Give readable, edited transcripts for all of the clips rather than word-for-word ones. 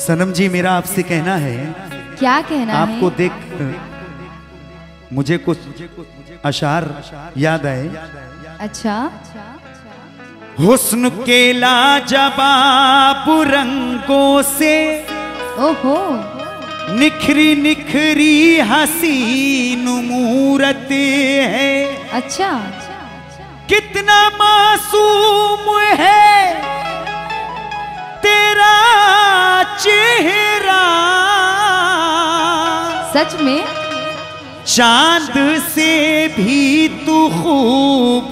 सनम जी, मेरा आपसे कहना है। क्या कहना है? आपको देख मुझे कुछ अशार याद आए। अच्छा। हुस्न के लाजवाब रंगों से ओहो, निखरी निखरी हसीन मूरत है। अच्छा। कितना मासूम है तेरा चेहरा, सच में चांद से भी तू खूब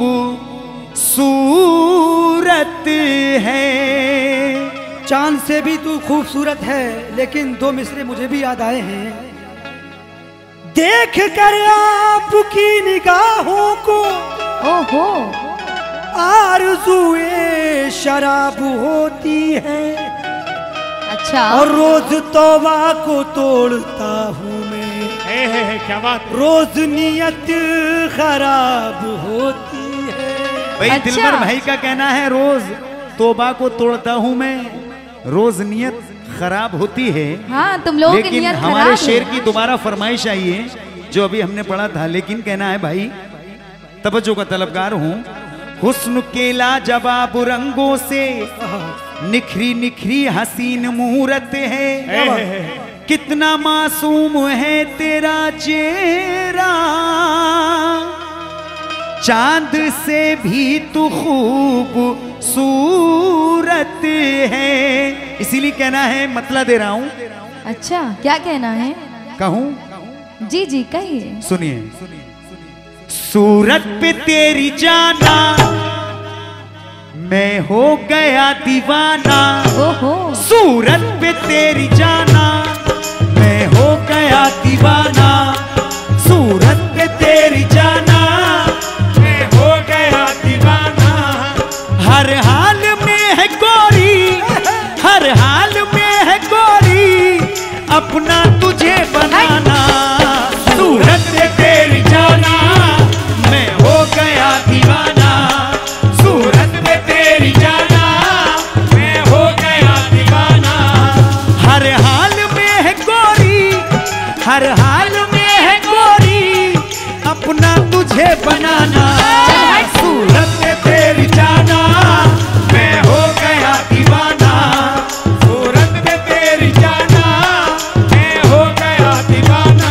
सूरत है। चांद से भी तू खूबसूरत है, लेकिन दो मिसरे मुझे भी याद आए हैं। देख कर आपकी निगाहों को ओहो, आरज़ुए शराब होती है। अच्छा। और रोज तौबा को तोड़ता हूँ मैं। क्या बात। रोज नियत खराब होती है। भाई अच्छा। दिलबर भाई का कहना है, रोज तौबा को तोड़ता हूँ मैं, रोज नियत खराब होती है। हाँ, तुम लोगों की लेकिन नियत हमारे खराब शेर है। की दोबारा फरमाइश आई है जो अभी हमने पढ़ा था। लेकिन कहना है भाई, तवज्जो का तलबगार हूँ। हुस्न के लाजवाब रंगों से निखरी निखरी हसीन मूरत है। कितना मासूम है तेरा चेहरा, चांद से भी तू खूब सूरत है। इसीलिए कहना है, मतला दे रहा हूं। अच्छा, क्या कहना है? कहूं? जी जी कहिए। सुनिए। सूरत पे तेरी जाना मैं हो गया दीवाना। ओहो, सूरत पे तेरी जाना मैं हो गया दीवाना। सूरत पे तेरी जाना मैं हो गया दीवाना। हर हाल में है गोरी, हर हाल में है गोरी, अपना तुझे बनाना। सूरत पे तेरी जाना मैं हो गया दीवाना। सूरत पे तेरी जाना मैं हो गया दीवाना। हर हाल में है गोरी, हर हाल में है गोरी, अपना तुझे बनाना। सूरत पे तेरी जाना मैं हो गया दीवाना। सूरत पे तेरी जाना मैं हो गया दीवाना।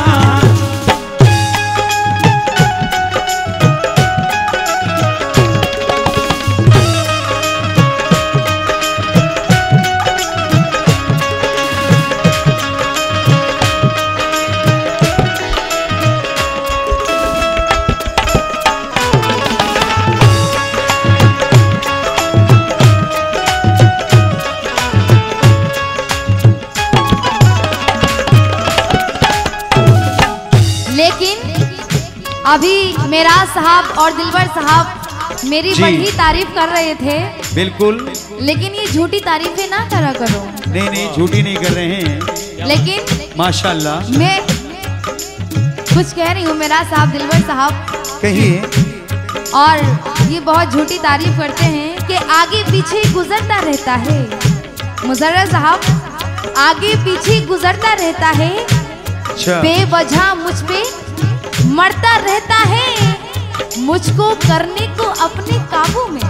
लेकिन अभी मेरा साहब और दिलबर साहब मेरी जी। बड़ी तारीफ कर रहे थे। बिल्कुल। लेकिन ये झूठी तारीफें ना करा करो। नहीं नहीं, झूठी नहीं कर रहे हैं। लेकिन माशाल्लाह। मैं कुछ कह रही हूँ, मेरा साहब दिलबर साहब, कहिए। और ये बहुत झूठी तारीफ करते हैं कि आगे पीछे गुजरता रहता है। मुजर्रर साहब, आगे पीछे गुजरता रहता है, अच्छा। बेवजह मुझ पे मरता रहता है। मुझको करने को अपने काबू में,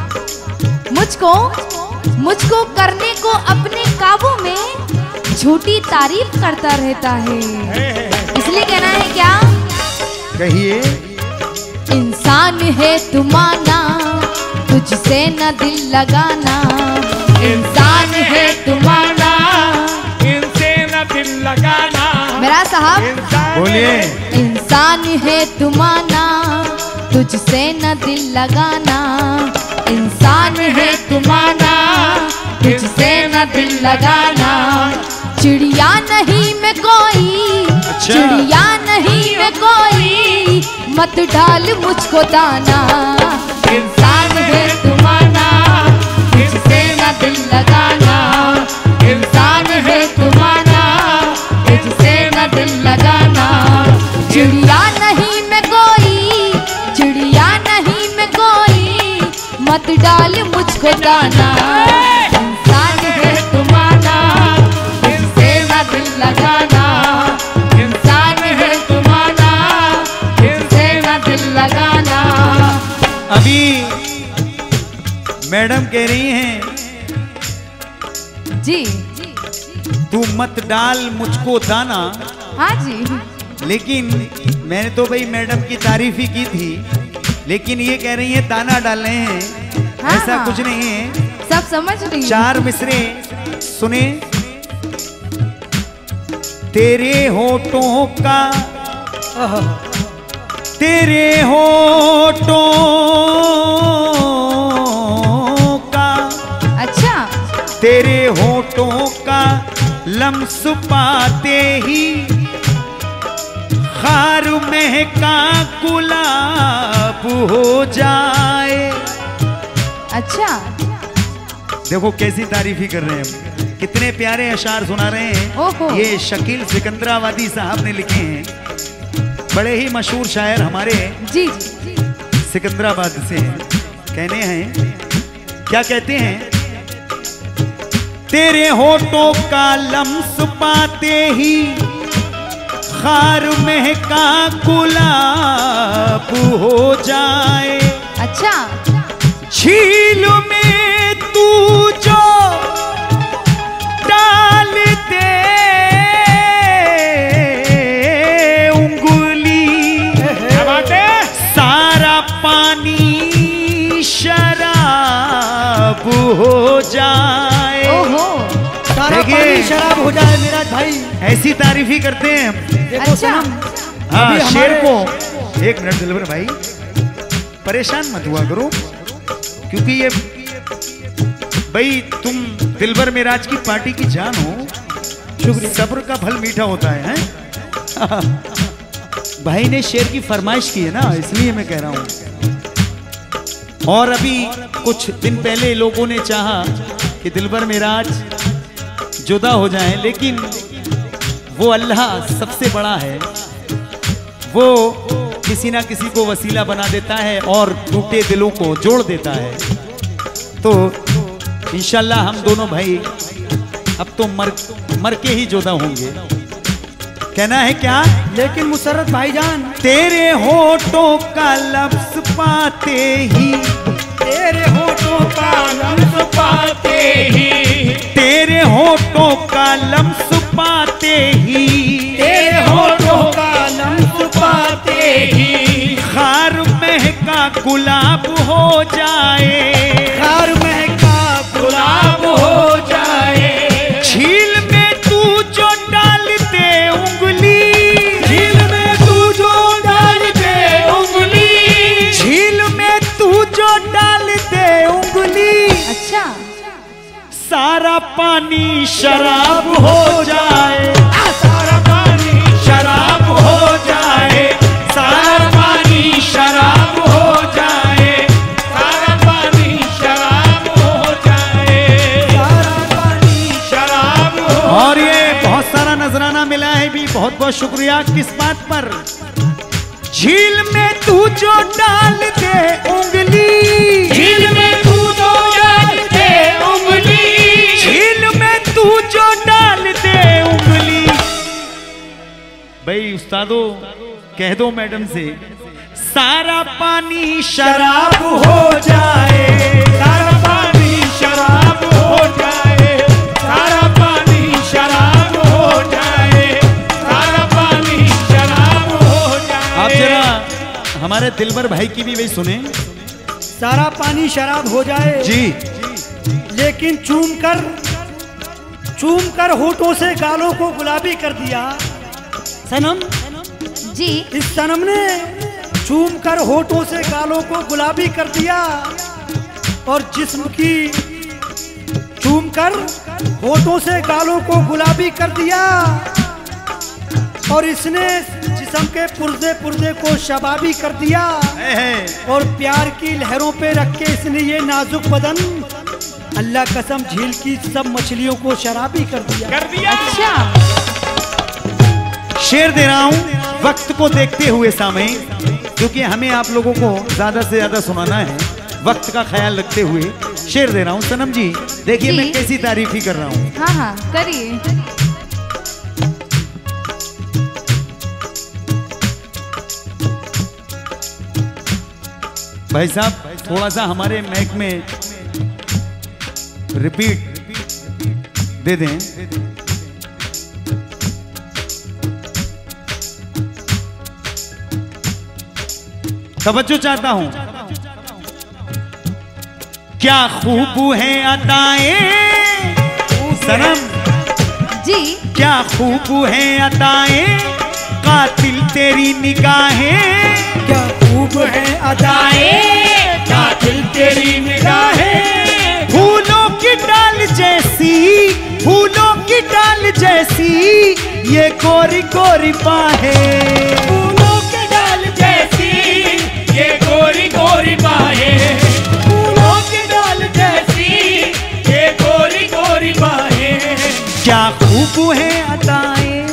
मुझको करने को अपने काबू में झूठी तारीफ करता रहता है। इसलिए कहना है क्या? कहिए। इंसान है तू माना, तुझसे न दिल लगाना। इंसान है तू माना, इनसे न दिल लगाना। मेरा साहब बोलिए। इंसान है तू माना, तुझसे न दिल लगाना। इंसान है तू माना, तुझसे न दिल लगाना। चिड़िया नहीं मैं कोई, अच्छा। चिड़िया नहीं मैं कोई, मत डाल मुझको दाना। इंसान है तू माना, तुझसे न दिल लगाना। इंसान है तू माना, तुझसे न दिल लगाना। चिड़िया नहीं मैं कोई, चिड़िया नहीं मैं कोई, मत डाल मुझको दाना। इंसान है तू माना, तुझसे अभी मैडम कह रही हैं जी। तू मत डाल मुझको दाना, हाँ जी। लेकिन मैंने तो भाई मैडम की तारीफ ही की थी, लेकिन ये कह रही है दाना डाल रहे हैं। हाँ, ऐसा हाँ। कुछ नहीं है। सब समझ रही हूँ। 4 मिसरे सुने। तेरे होठों का, तेरे होठों का, अच्छा। तेरे होठों का लम्स पाते ही खार महका गुलाब हो जाए। अच्छा। देखो कैसी तारीफ ही कर रहे हैं हम, कितने प्यारे अशार सुना रहे ओहो। हैं। ये शकील सिकंदराबादी साहब ने लिखे हैं, बड़े ही मशहूर शायर हमारे जी। सिकंदराबाद से हैं। कहने हैं, क्या कहते हैं? तेरे होठों का लम्स पाते ही खार महका गुलाब हो जाए। अच्छा। झील में तू जो डाल दे उंगली, क्या बात है? सारा पानी शराब हो जाए। ओहो। सारा देखिए। पानी शराब हो जाए मेरा भाई। ऐसी तारीफ ही करते हैं हम। देखो अच्छा। सनम, हाँ, अभी शेर हमारे- को एक मिनट दिलबर भाई, परेशान मत हुआ करो, क्योंकि ये भाई तुम दिलबर मेराज की पार्टी की जान हो। शुक्रिया। सब्र का फल मीठा होता है, हैं? भाई ने शेर की फरमाइश की है ना, इसलिए मैं कह रहा हूं। और अभी कुछ दिन पहले लोगों ने चाहा कि दिलबर मेराज जुदा हो जाएं, लेकिन वो अल्लाह सबसे बड़ा है, वो किसी ना किसी को वसीला बना देता है और टूटे दिलों को जोड़ देता है। तो इंशाल्लाह हम दोनों भाई अब तो मर के ही जुदा होंगे। कहना है क्या? लेकिन मुसर्रत भाईजान, तेरे होठों का लफ्ज पाते ही, तेरे होठों का लम्स पाते ही, तेरे होठों का लम्स पाते ही, तेरे होठों का लम्स पाते ही खार महका गुलाब हो जाए। खार महका गुलाब हो जाए। झील में तू जो डाल दे उंगली, झील में तू जो डाल दे उंगली, झील में तू जो डाल दे उंगली, अच्छा। सारा पानी शराब हो जाए। सारा पानी शराब हो जाए, सारा पानी शराब हो जाए। सारा पानी शराब हो जाए। सारा पानी शराब हो और ये बहुत सारा नजराना मिला है भी, बहुत बहुत शुक्रिया। किस बात पर? झील में तू जो डाल दे उंगली, झील में तू जो डाल दे उंगली, झील में तू जो डाल दे उंगली। भाई उस्तादो कह दो मैडम से, सारा पानी शराब हो जाए। सारा पानी शराब हो जाए। सारा पानी शराब हो जाए। सारा पानी शराब हो जाए। आप जरा हमारे दिलबर भाई की भी वही सुने। सारा पानी शराब हो जाए। जी। लेकिन चूम कर होठों से गालों को गुलाबी कर दिया। सनम, जी। इस सनम ने चूम कर होठों से गालों को गुलाबी कर दिया और जिस्म की चूम कर होठों से गालों को गुलाबी कर दिया और इसने जिस्म के पुर्जे को शबाबी कर दिया और प्यार की लहरों पे रख के इसने ये नाजुक बदन अल्लाह कसम झील की सब मछलियों को शराबी कर दिया। अच्छा। शेर दे रहा हूं वक्त को देखते हुए सामने, क्योंकि हमें आप लोगों को ज्यादा से ज्यादा सुनाना है, वक्त का ख्याल रखते हुए शेर दे रहा हूं। सनम जी देखिए जी। मैं कैसी तारीफ ही कर रहा हूं। हाँ हाँ करिए। भाई साहब थोड़ा सा हमारे मैक में रिपीट दे दें। तवज्जो चाहता हूं। क्या खूब है अताएं सनम जी, क्या खूब है अताएं कातिल तेरी निगाहें, क्या खूब है अदाएं कातिल तेरी निगाहें, फूलों की डाल जैसी, फूलों की डाल जैसी ये गोरी गोरी बाहें, फूलों की डाल जैसी ये गोरी गोरी बाहें, फूलों की डाल जैसी ये गोरी गोरी बाहें। क्या खूब है अताएं,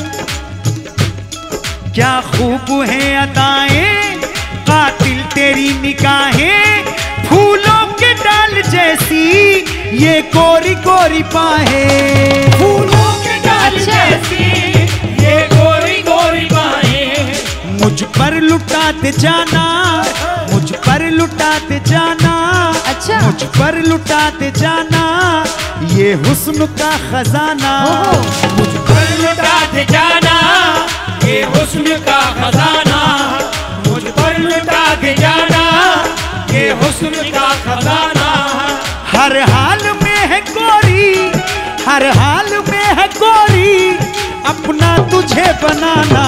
क्या खूब है अताएं कातिल तेरी निगाहें, फूलों के डाल जैसी ये गोरी गोरी बाहें, फूलों की डाल जैसी ये गोरी गोरी बाहें। मुझ पर लुटाते जाना, मुझ पर लुटाते जाना, अच्छा। मुझ पर लुटाते जाना ये हुस्न का खजाना, मुझ पर लुटाते जाना ये हुस्न का खजाना, मुझ पर लुटाते जाना ये हुस्न का खजाना। हर हाल में है गोरी, हर हाल में है गोरी अपना तुझे बनाना,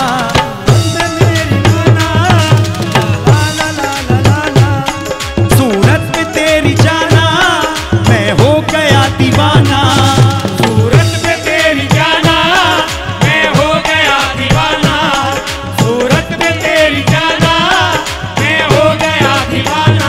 सूरत में तेरी जाना मैं हो गया दीवाना, सूरत में तेरी जाना मैं हो गया दीवाना, सूरत में तेरी जाना मैं हो गया दीवाना।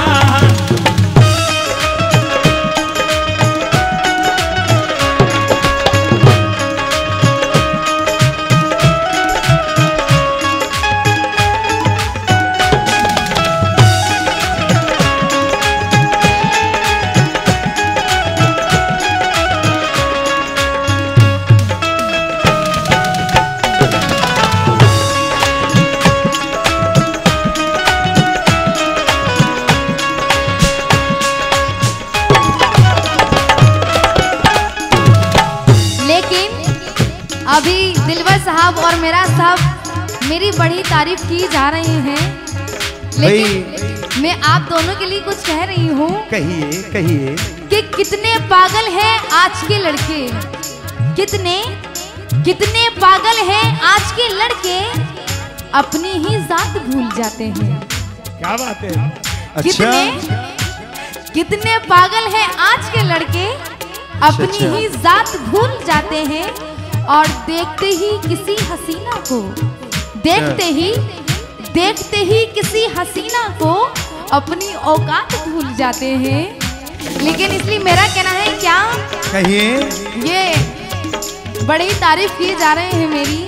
अभी दिलवर साहब और मेरा साहब मेरी बड़ी तारीफ की जा रही हैं, लेकिन मैं आप दोनों के लिए कुछ कह रही हूँ। कहिए कहिए कि कितने पागल हैं आज के लड़के, कितने कितने पागल हैं आज के लड़के अपनी ही जात भूल जाते हैं। क्या बात है? कितने कितने पागल हैं आज के लड़के अपनी ही जात भूल जाते हैं और देखते ही किसी हसीना को, देखते ही किसी हसीना को अपनी औकात भूल जाते हैं। लेकिन इसलिए मेरा कहना है, क्या कहिए, ये बड़ी तारीफ की जा रहे हैं मेरी।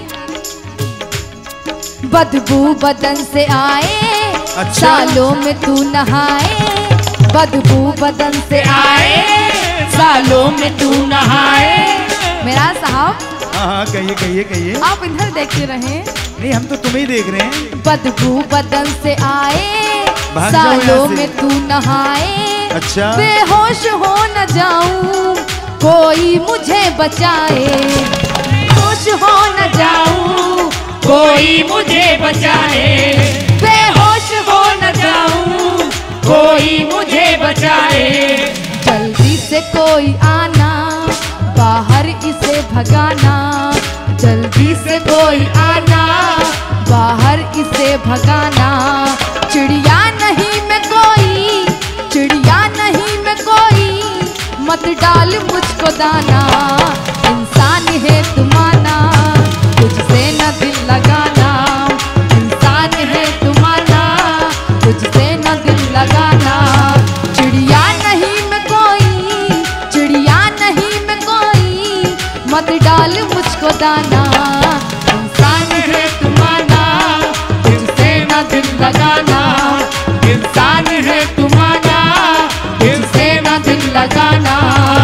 बदबू बदन से आए अच्छा। सालों में तू नहाए, बदबू बदन से आए सालों में तू नहाए। मेरा साहब, हाँ कहिए कहिए कहिए, आप इधर देखते रहे। नहीं हम तो तुम्हें ही देख रहे हैं। बदबू बदन से आए भाग जाओ सालों यहाँ से। में तू नहाए, अच्छा। बेहोश हो न जाऊं कोई मुझे बचाए, बेहोश हो न जाऊं कोई मुझे बचाए, बेहोश हो न जाऊं कोई मुझे बचाए। जल्दी से कोई आना बाहर इसे भगाना, जल्दी से कोई आना बाहर इसे भगाना। चिड़िया नहीं मैं कोई, चिड़िया नहीं मैं कोई, मत डाल मुझको दाना। इंसान है तुम्हारा तुझसे न दिल लगाना, इंसान है तुम्हारा तुझसे न दिल लगाना। चिड़िया नहीं मैं कोई, चिड़िया नहीं मैं कोई, मत डाल मुझको दाना। इंसान है तुम्हारा तुझसे न दिल लगाना, इंसान है तुम्हारा तुझसे न दिल लगाना।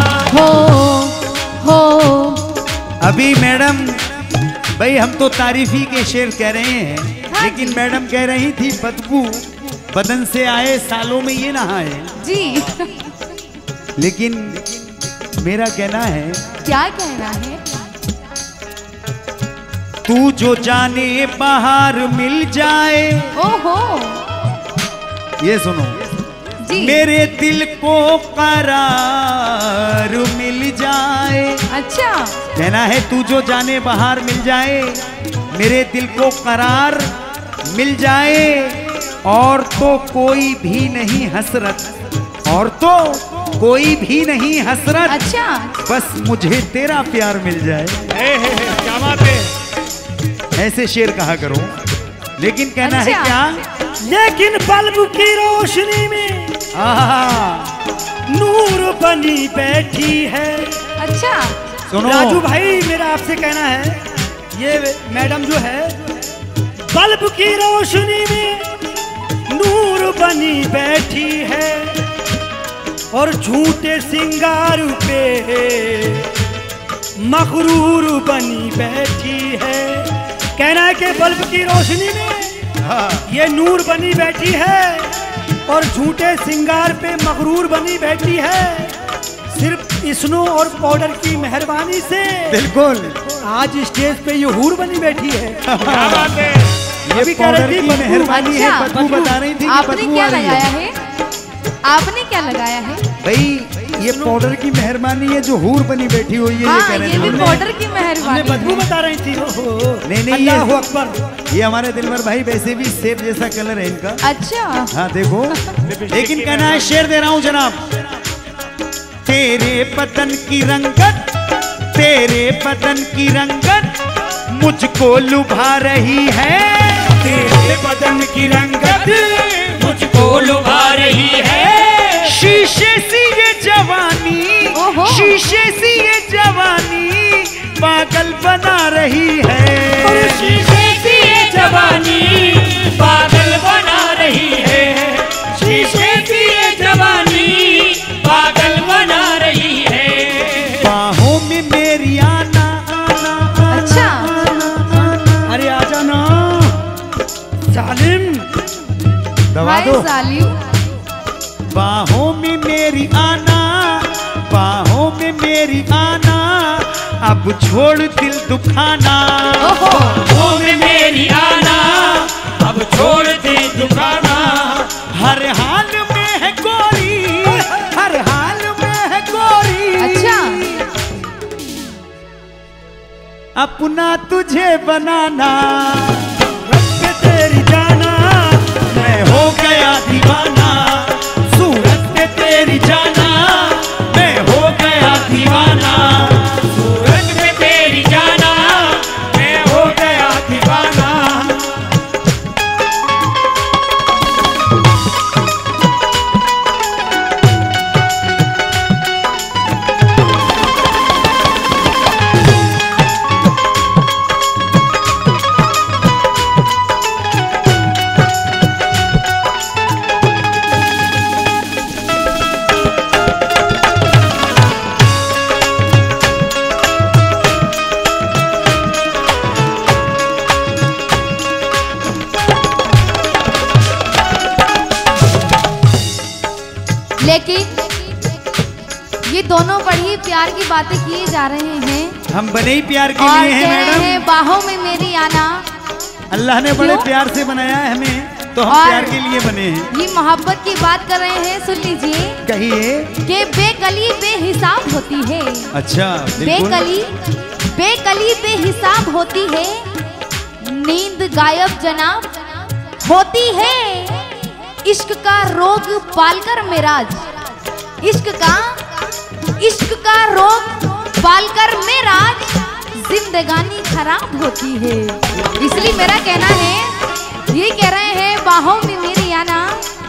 हो अभी मैडम, भाई हम तो तारीफी के शेर कह रहे हैं, हाँ लेकिन जी। मैडम कह रही थी बदबू बदन से आए सालों में ये नहाए। जी। लेकिन मेरा कहना है, क्या कहना है? तू जो जाने बाहर मिल जाए। ओहो। ये सुनो जी। मेरे दिल को करार मिल जाए। अच्छा। कहना है तू जो जाने बाहर मिल जाए, मेरे दिल को करार मिल जाए, और तो कोई भी नहीं हसरत, और तो कोई भी नहीं हसरत। अच्छा। बस मुझे तेरा प्यार मिल जाए। क्या बात है। ऐसे शेर कहा करो। लेकिन कहना है अच्छा। क्या, लेकिन बल्ब की रोशनी में नूर बनी बैठी है। अच्छा। सुनो राजू भाई, मेरा आपसे कहना है, ये मैडम जो है बल्ब की रोशनी में नूर बनी बैठी है, और झूठे सिंगार पे मखरूर बनी बैठी है। कहना है कि बल्ब की रोशनी में ये नूर बनी बैठी है, और झूठे सिंगार पे मगरूर बनी बैठी है। सिर्फ स्नो और पाउडर की मेहरबानी से बिल्कुल आज स्टेज पे ये हूर बनी बैठी है। क्या बात है। ये अभी कह रही पाउडर थी की बदबू। मेहरबानी है। अच्छा। बदबू बता रही थी कि आपने बदबू क्या आ रही लगाया है। है? आपने क्या लगाया है? भाई ये पाउडर की मेहरबानी है जो हूर बनी बैठी हुई है। ये हाँ, कह रहे ये भी थे। पाउडर की हमने मेहरबानी बदबू है। बता रही थी। ओहो, नहीं, अल्लाहु अकबर। ये हमारे दिलवर भाई वैसे भी सेब जैसा कलर है इनका। अच्छा। हाँ देखो। लेकिन कहना है, शेर दे रहा हूं जनाब। तेरे बदन की रंगत, तेरे बदन की रंगत मुझको लुभा रही है। तेरे बदन की रंगत मुझको लुभा रही है। शीशे सी ये जवानी, ओहो। शीशे सी ये जवानी पागल बना रही है। शीशे की ये जवानी पागल बना रही है। शीशे की ये जवानी पागल बना रही है। बाहों में मेरी आना, आना, आना, अच्छा। अरे आजा ना जालिम। दबा हाय दो। जालिम। बाहों में मेरी आना, बाहों में मेरी आना, अब छोड़ दिल दुखाना। ओहो। ओ में मेरी आना, अब छोड़ दे दुखाना। हर हाल में है गोरी, हर हाल में है गोरी। अच्छा। अपना तुझे बनाना, रब तेरी जाना, मैं हो गया दीवाना। सूरत पे तेरी जाना, मैं हो गया दीवाना। सूरत में तेरी जाना, मैं हो गया दीवाना। लेकिन ये दोनों बड़ी प्यार की बातें किए जा रहे हैं हम बने ही प्यार के और लिए हैं कह रहे मैडम। हैं बाहों में मेरी आना। अल्लाह ने बड़े क्यों? प्यार से बनाया है हमें, तो हम और प्यार के लिए बने हैं। ये मोहब्बत की बात कर रहे हैं, सुन लीजिए कहिए। कि बेकली बेहिसाब होती है। अच्छा बिल्कुल। बेकली बेकली बेहिसाब होती है, नींद गायब जनाब होती है। इश्क का रोग पालकर मेराज, इश्क का रोग पालकर मेराज जिंदगानी खराब होती है। इसलिए मेरा कहना है, ये कह रहे हैं बाहों में मेरी आना।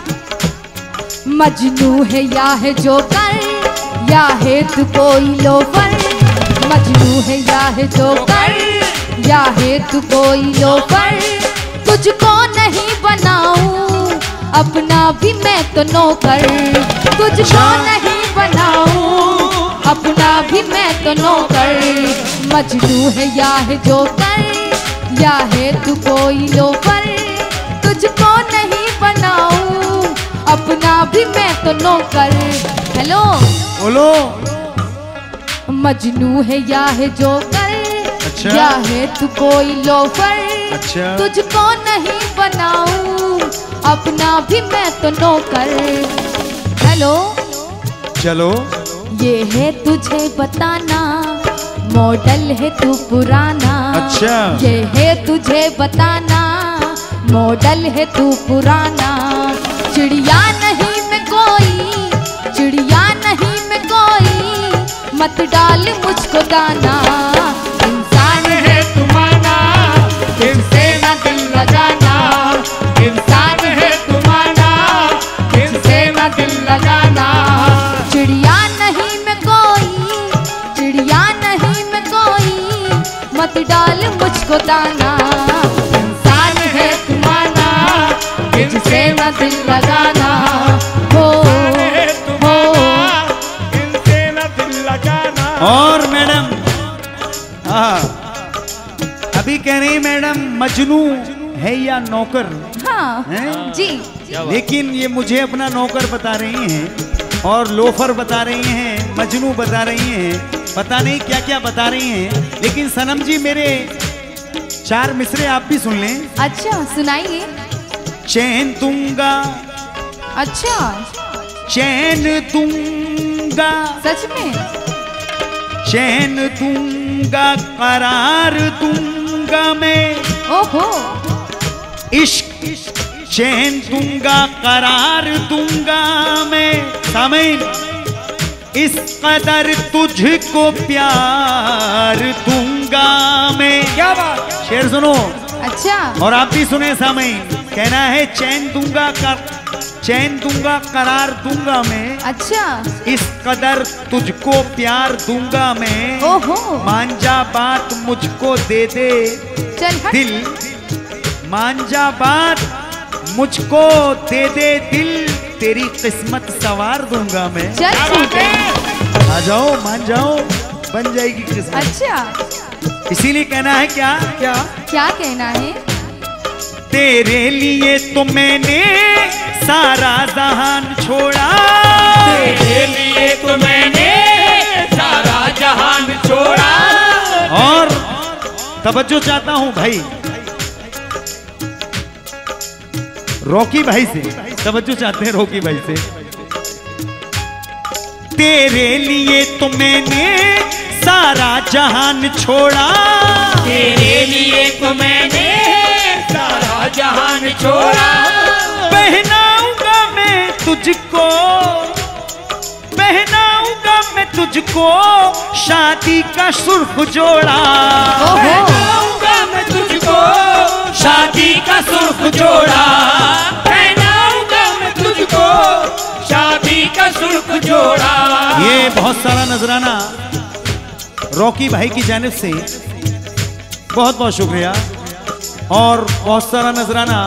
मजनू है या है जोकर, या है तू कोई लोफर। मजनू है या है जोकर, या है तू कोई लोफर। तुझको नहीं बनाऊं अपना भी मैं तो नौकर। तुझको नहीं बनाऊं अपना भी मैं तो नौकर। मजनू है या है जोकर, या है तू कोई लोफर। तुझको नहीं बनाऊं अपना भी मैं तो नौकर। हेलो बोलो। मजनू है या है जोकर, अच्छा। या है तू कोई लोफर, अच्छा। तुझको नहीं बनाऊं अपना भी मैं तो नौकर। हेलो चलो। ये है तुझे बताना, मॉडल है तू पुराना। अच्छा। ये है तुझे बताना, मॉडल है तू पुराना। चिड़िया नहीं मैं कोई, चिड़िया नहीं मैं कोई, मत डाल मुझको दाना। इंसान है तू माना, तुझसे ना दिल लगाना। इंसान है तू माना, तुझसे ना दिल लगाना। चिड़िया नहीं मैं कोई, चिड़िया नहीं मैं कोई, मत डाल मुझको दाना। इंसान है तू माना, तुझसे ना दिल लगाना। हो और मैडम, हाँ, अभी कह रही मैडम मजनू है या नौकर हाँ हैं? जी। लेकिन ये मुझे अपना नौकर बता रही हैं और लोफर बता रही हैं, मजनू बता रही हैं, पता नहीं क्या क्या बता रही हैं। लेकिन सनम जी मेरे 4 मिसरे आप भी सुन लें। अच्छा सुनाइए। चैन दूंगा, अच्छा चैन दूंगा, सच में? चैन दूंगा, करार दूंगा मैं, ओहो। इश्क चैन दूंगा, करार दूंगा मैं। सामीन, इस कदर तुझको प्यार दूंगा मैं। क्या बात। शेर सुनो अच्छा और आप भी सुने सामीन। कहना है चैन दूंगा, चैन दूंगा, करार दूंगा मैं। अच्छा। इस कदर तुझको प्यार दूंगा मैं। ओहो। मान जा बात मुझको दे दे चल हट। दिल, मान जा बात मुझको दे दे दिल, तेरी किस्मत सवार दूंगा मैं। चल छूटे। आ जाओ, मान जाओ, बन जाएगी किस्मत। अच्छा इसीलिए कहना है क्या क्या क्या कहना है? तेरे लिए तो मैंने सारा जहान छोड़ा, तेरे लिए तो मैंने सारा जहान छोड़ा। और तवज्जो चाहता हूं भाई, रॉकी भाई से तवज्जो चाहते हैं, रॉकी भाई से। तेरे लिए तो मैंने सारा जहान छोड़ा, तेरे लिए तो मैंने सारा जहान छोड़ा। पहनाऊंगा मैं तुझको, पहनाऊंगा मैं तुझको शादी का सुर्ख जोड़ा। पहनाऊंगा मैं तुझको शादी का सुर्ख जोड़ा। पहनाऊंगा मैं तुझको शादी का सुर्ख जोड़ा। ये बहुत सारा नजराना रॉकी भाई की जानिब से बहुत बहुत शुक्रिया, और बहुत सारा नजराना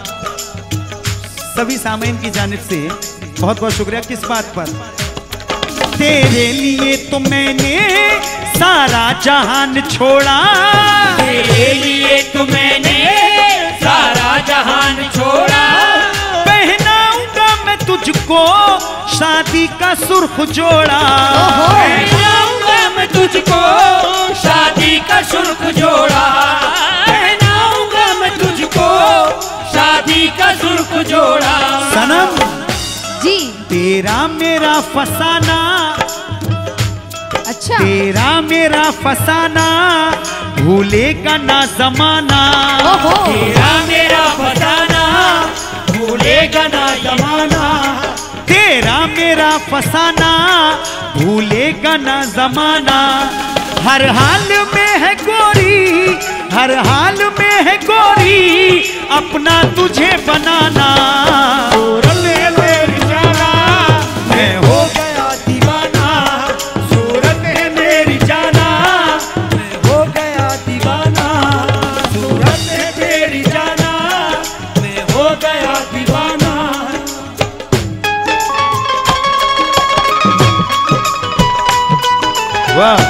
सभी सामीन की जानिब से बहुत बहुत शुक्रिया। किस बात पर? तेरे लिए तो मैंने सारा जहान छोड़ा, तेरे लिए तो मैंने सारा जहान छोड़ा। पहनाऊंगा मैं तुझको शादी का सुर्ख जोड़ा। पहनाऊंगा मैं तुझको शादी का सुर्ख जोड़ा। पहनाऊंगा मैं तुझको शादी का सुर्ख जोड़ा। सनम जी। तेरा मेरा फसाना, अच्छा। तेरा मेरा फसाना भूलेगा ना जमाना। ओहो। तेरा मेरा फसाना भूलेगा ना जमाना। तेरा मेरा फसाना भूलेगा ना जमाना। हर हाल में है गोरी, हर हाल में है गोरी, अपना तुझे बनाना। सूरत है मेरी जाना, मैं हो गया दीवाना। सूरत है मेरी जाना, मैं हो गया दीवाना। सूरत है मेरी जाना, मैं हो गया दीवाना। वाह।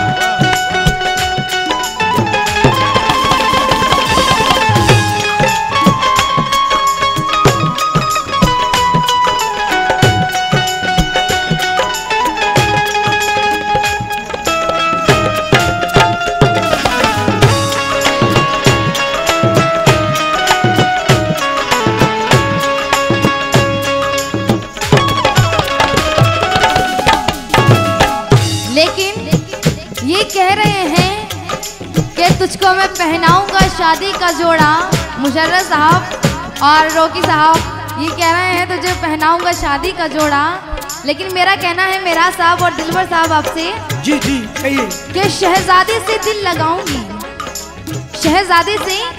तुझको मैं पहनाऊंगा शादी का जोड़ा। मुशर्रफ साहब और रॉकी साहब ये कह रहे हैं तुझे पहनाऊंगा शादी का जोड़ा, लेकिन मेरा कहना है मेराज साहब और दिलबर साहब आपसे जी जी कहिए। कि शहजादे से दिल लगाऊंगी, शहजादे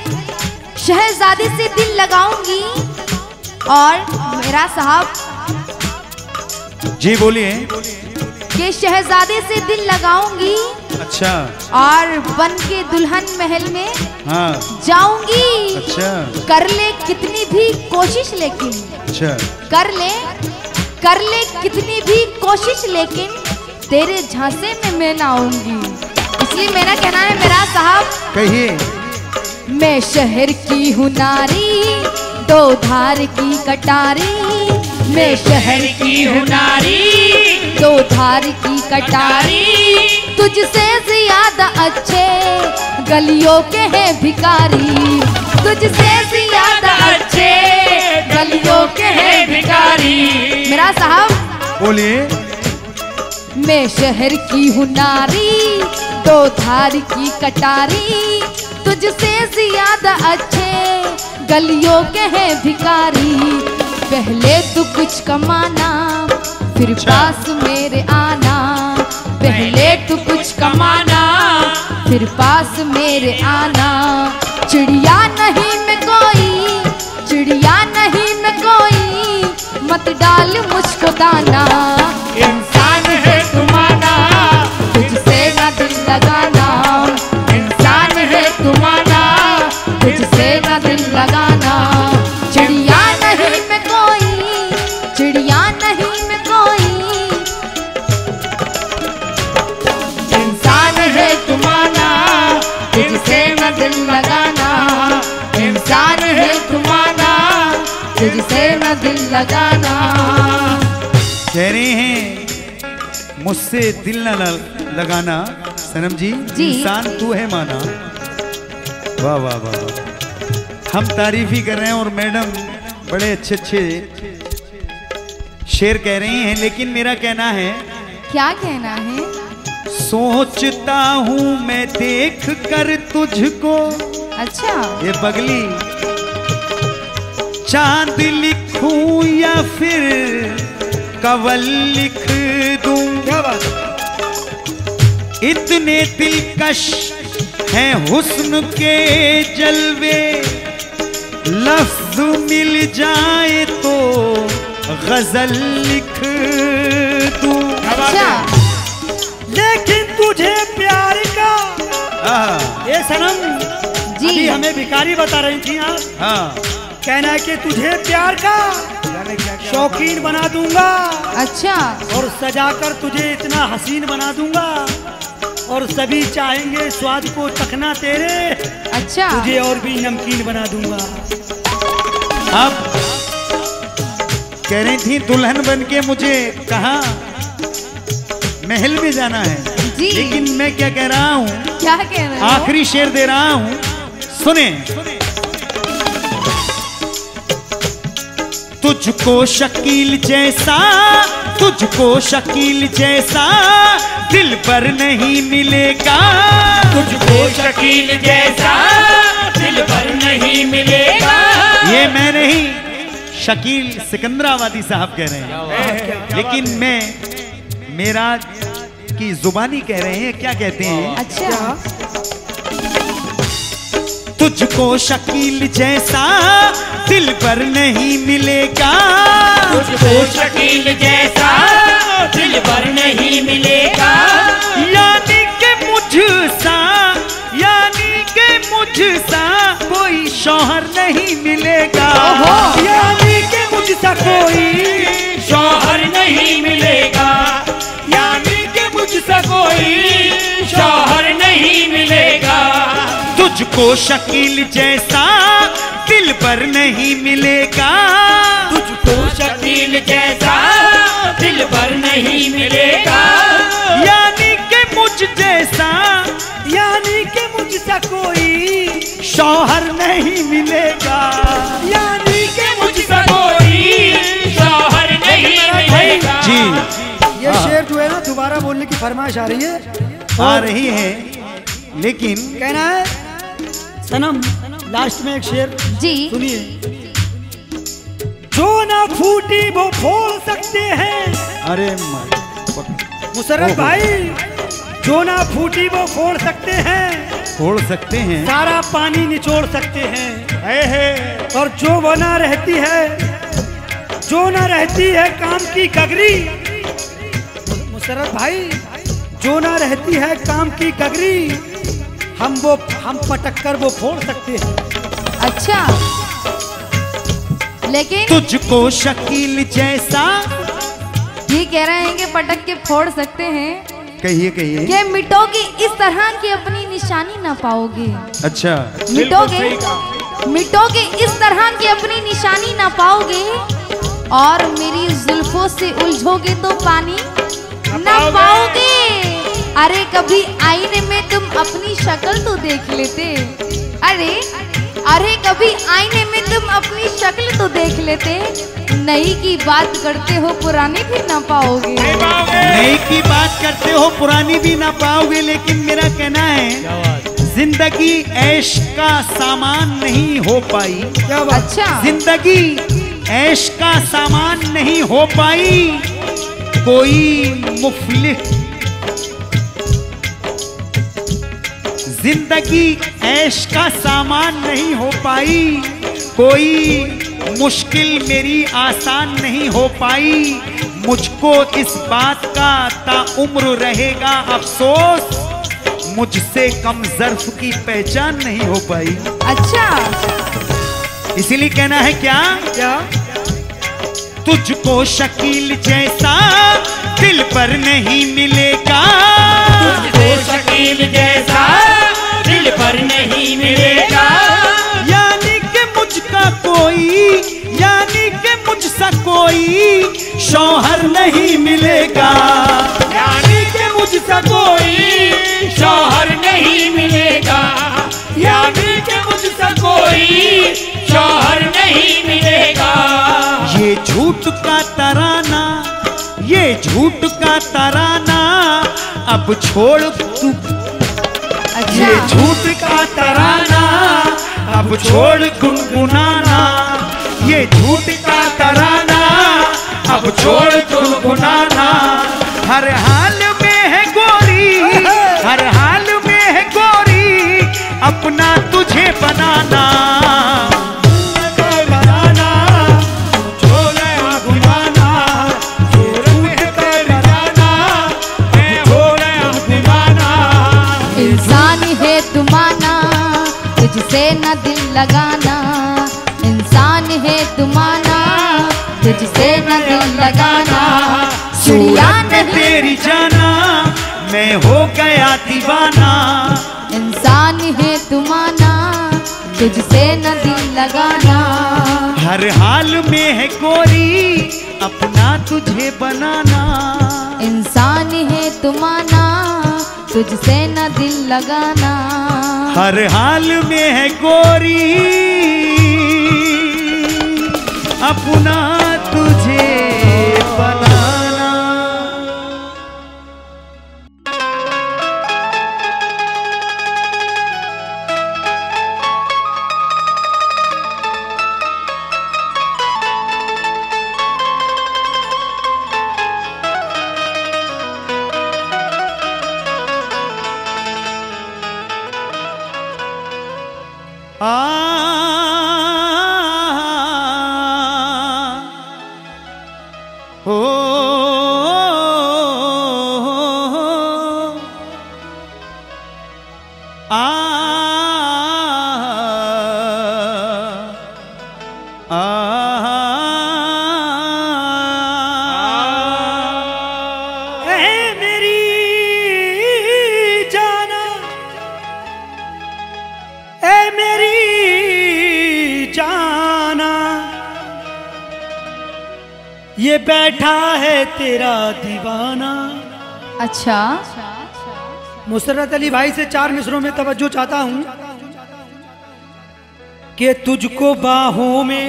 से दिल लगाऊंगी। और मेरा साहब जी बोलिए। कि शहजादे से दिल लगाऊंगी अच्छा। और बन के दुल्हन महल में हाँ। जाऊंगी। अच्छा। कर ले कितनी भी कोशिश लेकिन, अच्छा। कर ले कितनी भी कोशिश लेकिन तेरे झांसे में मैं ना आऊंगी। इसलिए मेरा कहना है मेरा साहब कहिए। मैं शहर की हूँ नारी, दो धार की कटारी। मैं शहर की हूँ नारी, दो धार की कटारी। तुझसे ज्यादा अच्छे गलियों के हैं भिखारी, तुझसे ज्यादा अच्छे गलियों के हैं भिखारी। मेरा साहब बोलिए। मैं शहर की हूँ नारी, दो धार की कटारी। तुझसे ज्यादा अच्छे गलियों के हैं भिखारी। पहले तू कुछ कमाना फिर पास मेरे आना, पहले तू कुछ कमाना फिर पास मेरे आना। चिड़िया नहीं मैं कोई, चिड़िया नहीं मैं कोई, मत डाल मुझको दाना। इंसान है तुम्हारा, तुझसे ना दिल लगाना, इंसान है तुम्हारा, तुझसे ना दिल लगाना। चिड़िया नहीं मैं कोई, चिड़िया नहीं मैं कोई, इंसान है तुम्हारा, तुझसे ना दिल लगाना। इंसान है तुम्हारा, तुझसे ना दिल लगाना। कह रहे हैं मुझसे दिल न लगाना सनम जी, जी। इंसान तू है माना। वाह वाह वाह वाह। हम तारीफ ही कर रहे हैं और मैडम बड़े अच्छे अच्छे शेर कह रही हैं, लेकिन मेरा कहना है क्या कहना है? सोचता हूँ मैं देख कर तुझको, अच्छा ये पगली चांद लिखूं या फिर कवल लिख दूं। क्या बात। इतने दिलकश हैं हुस्न के जलवे, लफ्ज मिल जाए तो गजल लिख दूं। अच्छा लेकिन तुझे प्यार का ये सनम जी। अभी हमें भिखारी बता रही थी आप। हाँ। कहना है कि तुझे प्यार का शौकीन बना दूंगा अच्छा और सजाकर तुझे इतना हसीन बना दूंगा और सभी चाहेंगे स्वाद को चखना तेरे, अच्छा तुझे और भी नमकीन बना दूंगा। अब कह रही थी दुल्हन बन के मुझे कहा महल में जाना है, जी। लेकिन मैं क्या कह रहा हूँ, क्या कह रहे हो? आखिरी शेर दे रहा हूँ, सुने। तुझको शकील जैसा, तुझको शकील जैसा दिल पर नहीं मिलेगा। तुझको शकील जैसा दिल पर नहीं मिलेगा। ये मैं नहीं, शकील सिकंदराबादी साहब कह रहे हैं, लेकिन मैं मेरा की जुबानी कह रहे हैं। क्या कहते हैं? अच्छा तुझको शकील जैसा दिल पर नहीं मिलेगा। तुझको शकील जैसा दिल पर नहीं मिलेगा। यानी के मुझसा, यानी के मुझसा कोई शौहर नहीं मिलेगा। यानी कि मुझसा कोई शौहर नहीं मिलेगा। यानी कि मुझसे कोई शौहर नहीं मिलेगा। तुझको शकील जैसा दिल पर नहीं मिलेगा। तुझको शकील जैसा दिल पर नहीं मिलेगा। यानी के मुझ जैसा, यानी कि मुझसा कोई शौहर नहीं मिलेगा। यानी कि मुझसे कोई शौहर नहीं मिलेगा। जी ये शेर जो है ना दोबारा बोलने की फरमाइश आ रही है। आ रही है, लेकिन कहना है सनम लास्ट में एक शेर जी। सुनिए। जो ना फूटी वो फोड़ सकते हैं। अरे मुशर्रफ भाई, जो ना फूटी वो फोड़ सकते हैं, फोड़ सकते हैं, सारा पानी निचोड़ सकते हैं। और जो वो ना रहती है, जो ना रहती है काम की गगरी, मुशर्रफ भाई, जो ना रहती है काम की गगरी, हम पटक कर वो फोड़ सकते हैं। अच्छा, लेकिन तुझको शकील जैसा ये कह रहे हैं कि पटक के फोड़ सकते हैं। कहिए कहिए। ये मिटोगे इस तरह की अपनी निशानी ना पाओगे। अच्छा, मिटोगे इस तरह की अपनी निशानी ना पाओगे, और मेरी जुल्फों से उलझोगे तो पानी ना पाओगे। अरे कभी आईने में तुम अपनी शक्ल तो देख लेते। अरे कभी आईने में तुम अपनी शक्ल तो देख लेते। नई की बात करते हो पुरानी भी ना पाओगे। नई की बात करते हो पुरानी भी ना पाओगे। लेकिन मेरा कहना है जिंदगी ऐश का सामान नहीं हो पाई। क्या बात? अच्छा, जिंदगी ऐश का सामान नहीं हो पाई। कोई मुफलिस, जिंदगी ऐश का सामान नहीं हो पाई। कोई मुश्किल मेरी आसान नहीं हो पाई। मुझको इस बात का ताउम्र रहेगा अफसोस, मुझसे कम ज़र्फ की पहचान नहीं हो पाई। अच्छा, इसीलिए कहना है क्या तुझको शकील जैसा दिल पर नहीं मिलेगा। तुझको शकील जैसा दिल पर नहीं मिलेगा। यानी कि मुझका कोई, यानी कि मुझसा कोई शौहर नहीं मिलेगा। यानी कि मुझसे कोई शौहर नहीं मिलेगा। यानी कि मुझसे कोई शौहर नहीं मिलेगा। ये झूठ का तराना, ये झूठ का तराना अब छोड़ तू। अच्छा, ये झूठ का तराना अब छोड़ गुनगुनाना। ये झूठ का तराना अब छोड़ गुनगुनाना। हर हाल में है गोरी, हर हाल में है गोरी, अपना तुझे बनाना। तुझसे न दिल लगाना, इंसान है तुमाना, तुझसे न दिल लगाना। चिड़िया सूरत में तेरी जाना, मैं हो गया दीवाना। इंसान है तुमाना, तुझसे न दिल लगाना। हर हाल में है गोरी, अपना तुझे बनाना। इंसान है तुमाना, तुझसे न दिल लगाना। हर हाल में है गोरी, अपना तुझे बनाना। ये बैठा है तेरा दीवाना। अच्छा, मुशर्रत अली भाई से 4 मिसरों में तवज्जो चाहता हूं कि तुझको बाहों में,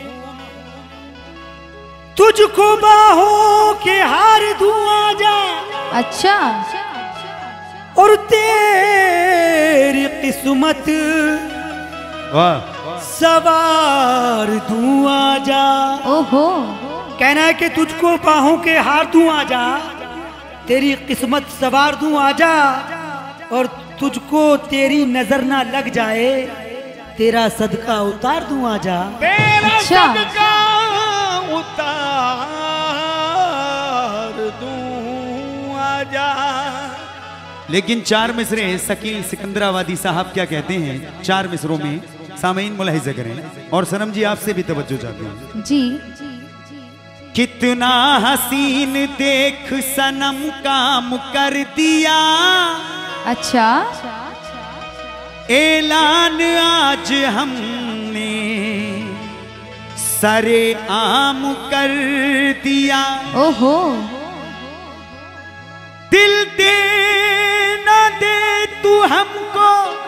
तुझको बाहों के हार दूं आजा। अच्छा, और तेरी किस्मत वाह। सवार दूं आजा, ओहो, कहना है कि तुझको बाहों के हार दूं आजा, तेरी किस्मत सवार दूं आजा, और तुझको तेरी नजर ना लग जाए, तेरा सदका उतार दूं आजा। तेरा अच्छा। सदका उतार दूं आजा। लेकिन 4 मिसरे शकील सिकंदराबादी साहब क्या कहते हैं 4 मिसरों में, सामीन मुलाहिजा करें। और सनम जी आपसे भी तवज्जो चाहते हैं। जी। कितना हसीन देख सनम काम कर दिया, अच्छा, ऐलान आज हमने सरे आम कर दिया। ओहो, दिल दे ना दे तू हमको,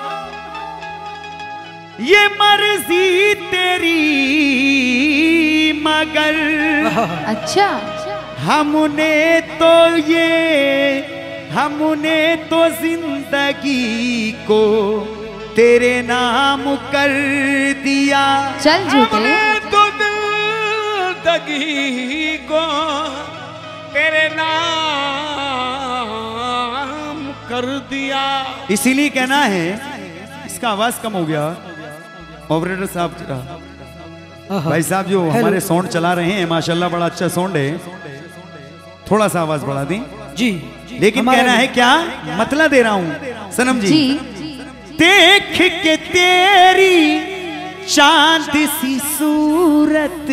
ये मर्जी तेरी, मगर अच्छा, हमने तो जिंदगी को तेरे नाम कर दिया। चल झूठे, हमने तो जिंदगी को तेरे नाम कर दिया। इसीलिए कहना है, इसका आवाज कम हो गया। ऑपरेटर साहब, भाई साहब जो हमारे साउंड चला रहे हैं, माशाल्लाह बड़ा अच्छा साउंड है, थोड़ा सा आवाज बढ़ा दें जी। लेकिन कहना है क्या, मतला दे रहा हूं सनम जी, जी, देख के तेरी चांद सी सूरत,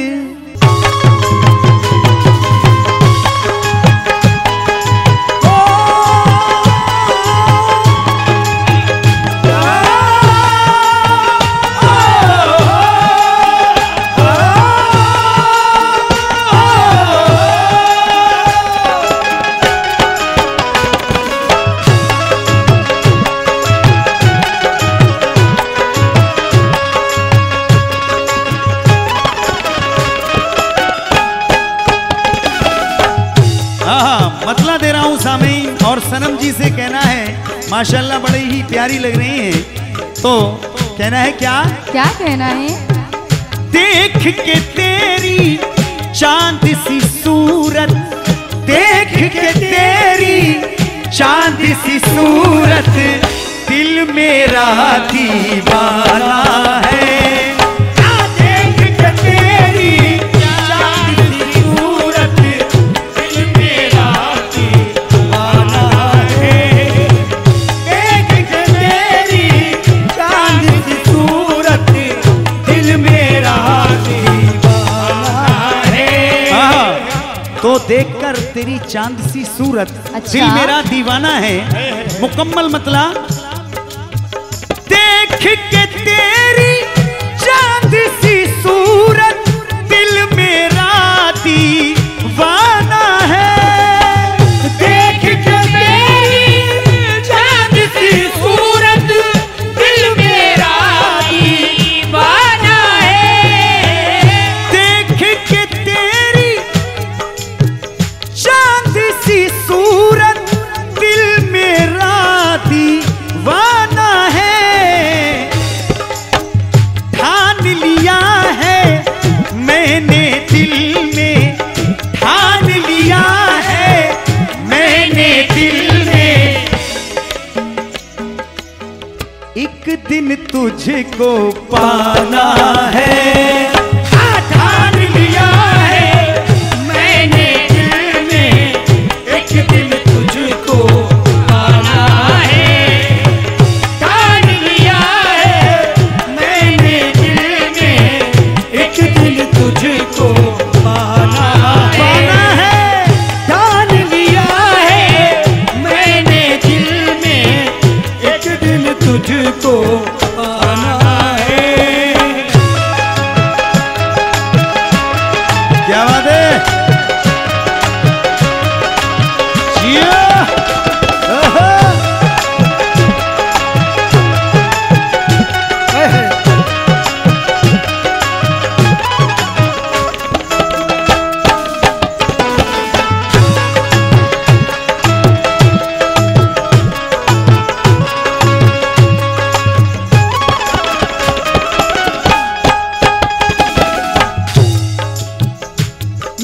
मतला दे रहा हूं सामीन। और सनम जी से कहना है माशाल्लाह बड़ी ही प्यारी लग रही हैं, तो कहना है क्या, क्या कहना है? देख के तेरी चांद सी सूरत, देख के तेरी चांद सी सूरत, दिल मेरा दीवाना है। देख के तेरी चांद सी सूरत, दिल मेरा दीवाना है। देख के तेरी चांद सी सूरत, दिल मेरा दीवाना है। तो देखकर तेरी चांद सी सूरत, अच्छा। दिल मेरा दीवाना है। मुकम्मल मतला, देख के तेरी चांद सी सूरत, दिल मेरा दीवाना है। देख के तेरी चांद सी सूरत, दिल मेरा दीवाना है। देख के तेरी चांद सी सूरत, दिल मेरा दीवाना है। ठान लिया है मैंने दिल में, ठान लिया है मैंने दिल में, एक दिन तुझको पाना है। ठान लिया है मैंने दिल में, एक दिन तुझको पाना है। ठान लिया है मैंने दिल में, एक दिन तुझको पाना है। ठान लिया है मैंने दिल में, एक दिन तुझको पाना है।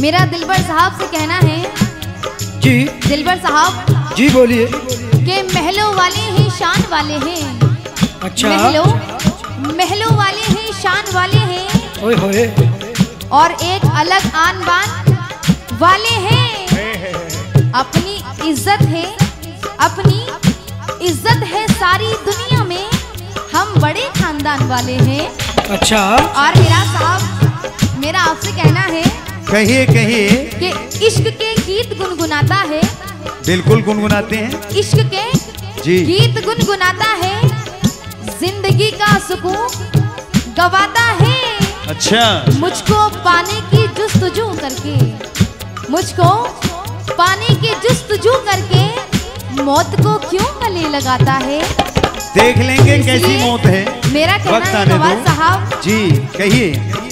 मेरा दिलबर साहब से कहना है, जी दिलबर साहब जी बोलिए। के महलों वाले हैं शान वाले हैं। अच्छा। महलों वाले हैं शान वाले हैं ओए होए। और एक अलग आन बान वाले हैं। अपनी इज्जत है, अपनी इज्जत है सारी दुनिया में, हम बड़े खानदान वाले हैं। अच्छा। और मेरा साहब, मेरा आपसे कहना है, कहिए कहिए। कि इश्क के गीत गुनगुनाता है। बिल्कुल गुनगुनाते हैं। इश्क के जी। गीत गुनगुनाता है, जिंदगी का सुकून गवाता है। अच्छा। मुझको पाने की जुस्तजू करके, मुझको पाने की जुस्तजू करके मौत को क्यों गले लगाता है। देख लेंगे कैसी इसलिए मौत है। मेरा कहना वक्त है आने नवाज दो। साहब, जी कहिए।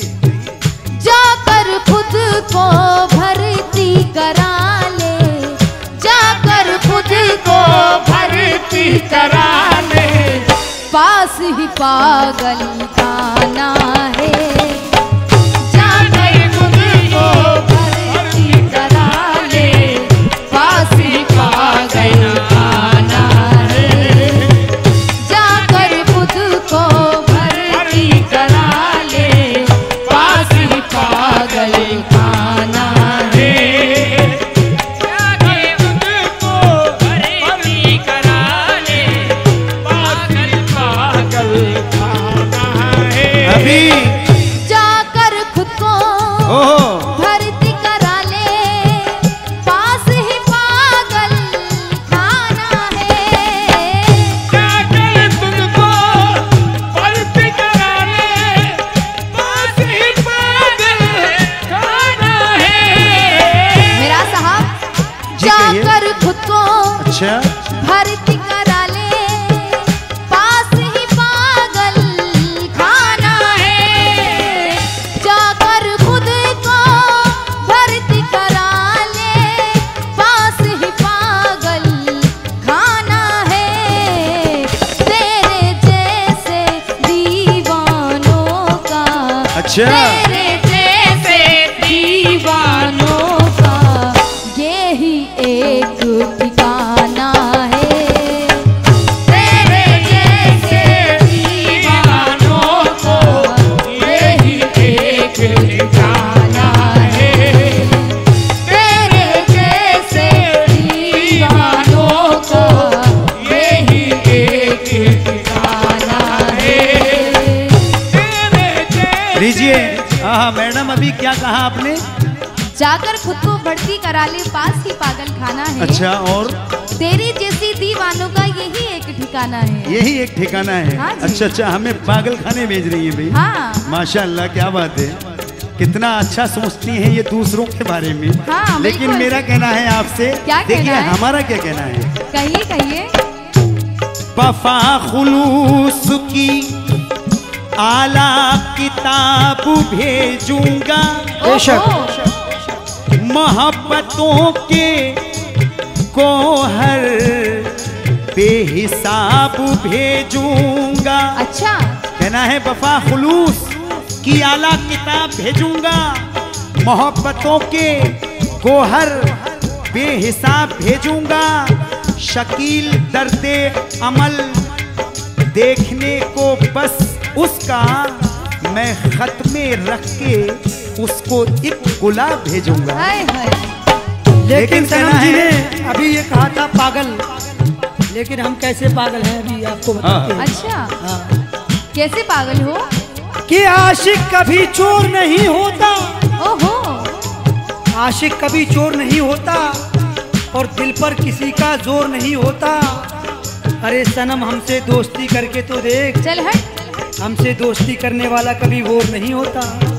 जाकर खुद को भर्ती करा ले, जाकर खुद को भर्ती करा ले, पास ही पागल खाना है। जाकर खुद को भर्ती करा ले, पास ही पागल खाना है। जाकर खुद को भर्ती करा ले, पास ही पागल खाना है। अभी जाकर खुद को ओहो भर्ती करा ले, पास ही पागल खाना है। मेरा साहब, जी कहिए। जाकर खुद को अच्छा। भर्ती करा ले, पास ही पागल खाना है। जाकर खुद को भर्ती करा ले, पास ही पागल खाना है। तेरे जैसे दीवानों का, अच्छा। तेरे जैसे दीवानों का ये ही एक ठिकाना है। तेरे जैसे दीवानों को ये ही एक ठिकाना है। तेरे जैसे दीवानों को ये ही एक ठिकाना है। लीजिए। हाँ मैडम, अभी क्या कहा आपने? जाकर खुद को भर्ती करा ले, पास ही पागल खाना है। अच्छा। और तेरी जैसी दीवानों का यही एक ठिकाना है। यही एक ठिकाना है। हाँ जी। अच्छा अच्छा, हमें पागल खाने भेज रही है भाई। हाँ। माशाल्लाह, क्या बात है। कितना अच्छा सोचती हैं ये दूसरों के बारे में। हाँ, लेकिन बिल्कुल। मेरा कहना है आपसे, क्या कहना देखिए है? हमारा क्या कहना है। कहिए कहिए। वफा खुलूस की आला किताब भेजूंगा, बेशक। मोहब्बतों के कोहर बेहिसाब भेजूंगा। अच्छा। कहना है वफा खुलूस की आला किताब भेजूंगा, मोहब्बतों के कोहर बेहिसाब भेजूंगा। शकील दर्दे अमल देखने को बस उसका मैं खत में रख के उसको एक गुलाब भेजूंगा। हाय हाय। लेकिन कहना सनम जी है ने अभी ये कहा था पागल, लेकिन हम कैसे पागल हैं अभी आपको बताते हैं। अच्छा, हाँ। कैसे पागल हो? कि आशिक कभी चोर नहीं होता, ओहो। आशिक कभी चोर नहीं होता, और दिल पर किसी का जोर नहीं होता। अरे सनम हमसे दोस्ती करके तो देख, चल हट। हमसे दोस्ती करने वाला कभी वोर नहीं होता।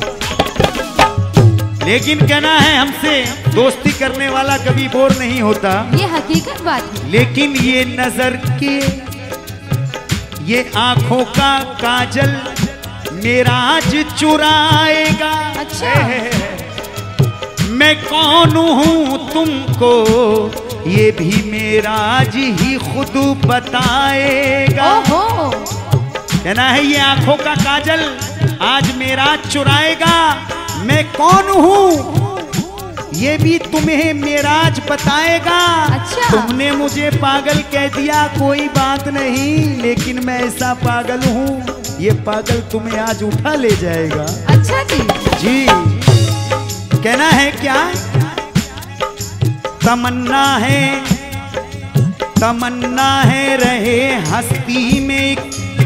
लेकिन कहना है हमसे दोस्ती करने वाला कभी बोर नहीं होता। ये हकीकत बात है। लेकिन ये नजर के, ये आंखों का काजल मेरा आज चुराएगा। अच्छा। मैं कौन हूँ तुमको ये भी मेरा आज ही खुद बताएगा। ओहो। कहना है ये आंखों का काजल आज मेरा चुराएगा। मैं कौन हूँ ये भी तुम्हें मेराज बताएगा। अच्छा। तुमने मुझे पागल कह दिया कोई बात नहीं, लेकिन मैं ऐसा पागल हूँ, ये पागल तुम्हें आज उठा ले जाएगा। अच्छा जी। जी कहना है क्या? तमन्ना है रहे हस्ती में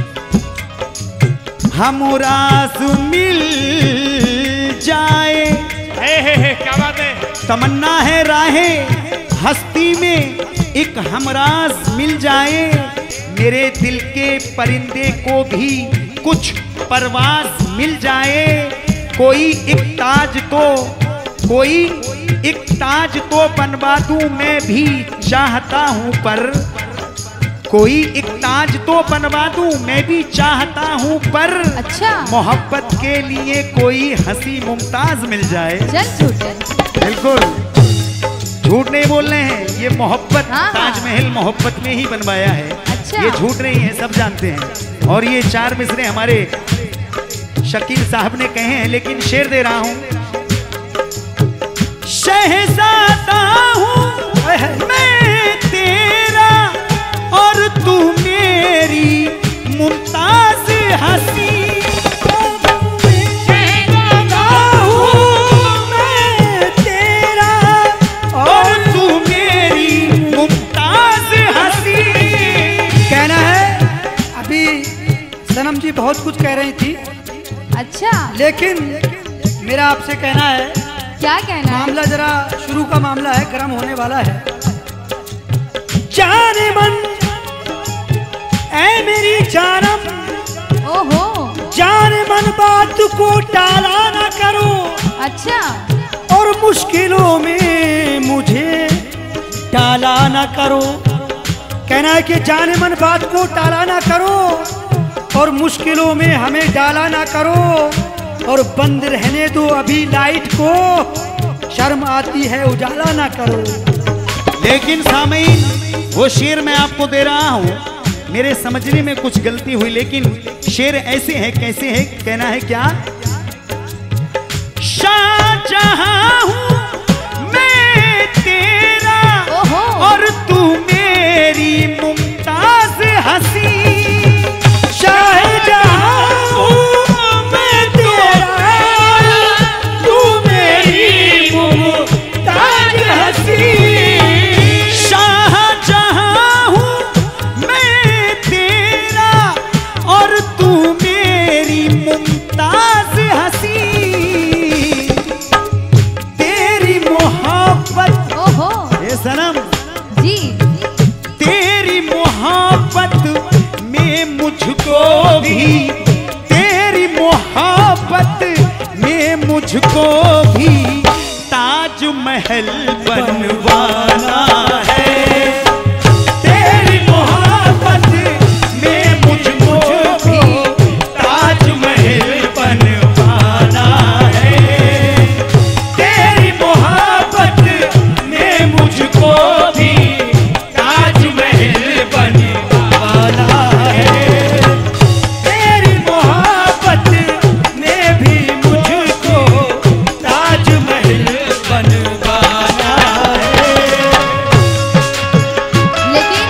हमराज मिल जाए। क्या बात है। तमन्ना है राहे हस्ती में एक हमराज मिल जाए, मेरे दिल के परिंदे को भी कुछ परवाज मिल जाए। कोई एक ताज तो बनवा दूं मैं भी चाहता हूं, पर कोई एक ताज तो बनवा दूं मैं भी चाहता हूं, पर अच्छा। मोहब्बत के लिए कोई हंसी मुमताज मिल जाए। चल झूठे। बिल्कुल झूठ नहीं बोल रहे हैं, ये मोहब्बत हाँ। ताजमहल मोहब्बत में ही बनवाया है। अच्छा। ये झूठ नहीं है, सब जानते हैं। और ये 4 मिसरे हमारे शकील साहब ने कहे हैं, लेकिन शेर दे रहा हूं। शहजादा हूं मैं तेरा और तू मेरी मुमताज हंसी। शहजादा हूं मैं तेरा और तू मेरी मुमताज हंसी। कहना है, अभी सनम जी बहुत कुछ कह रही थी, अच्छा। लेकिन मेरा आपसे कहना है, क्या कहना है? मामला जरा शुरू का मामला है, गर्म होने वाला है। जाने मन ऐ मेरी जानम, ओहो। जाने मन बात को टाला ना करो, अच्छा। और मुश्किलों में मुझे टाला ना करो। कहना है कि जाने मन बात को टाला ना करो, और मुश्किलों में हमें डाला ना करो, और बंद रहने दो अभी लाइट को, शर्म आती है उजाला ना करो। लेकिन सामीन, वो शेर मैं आपको दे रहा हूं, मेरे समझने में कुछ गलती हुई, लेकिन शेर ऐसे है, कैसे है? कहना है क्या? शाहजहां हूं मैं तेरा, ओहो। और तू मेरी मुमताज हंसी। शाहजहां हूं मैं तेरा, तू मेरी मुमताज हंसी। शाहजहां हूं मैं तेरा और तू मेरी मुमताज हंसी। तेरी मोहब्बत, ओहो। ए सनम जी। तेरी मोहब्बत में मुझको भी, तेरी मोहब्बत में मुझको भी ताजमहल बनवाना है। तेरी मोहब्बत में मुझको भी ताजमहल बनवाना है। तेरी मोहब्बत में मुझको भी ताजमहल बनवाना है। तेरी मोहब्बत में भी मुझको ताजमहल बनवाना है। लेकिन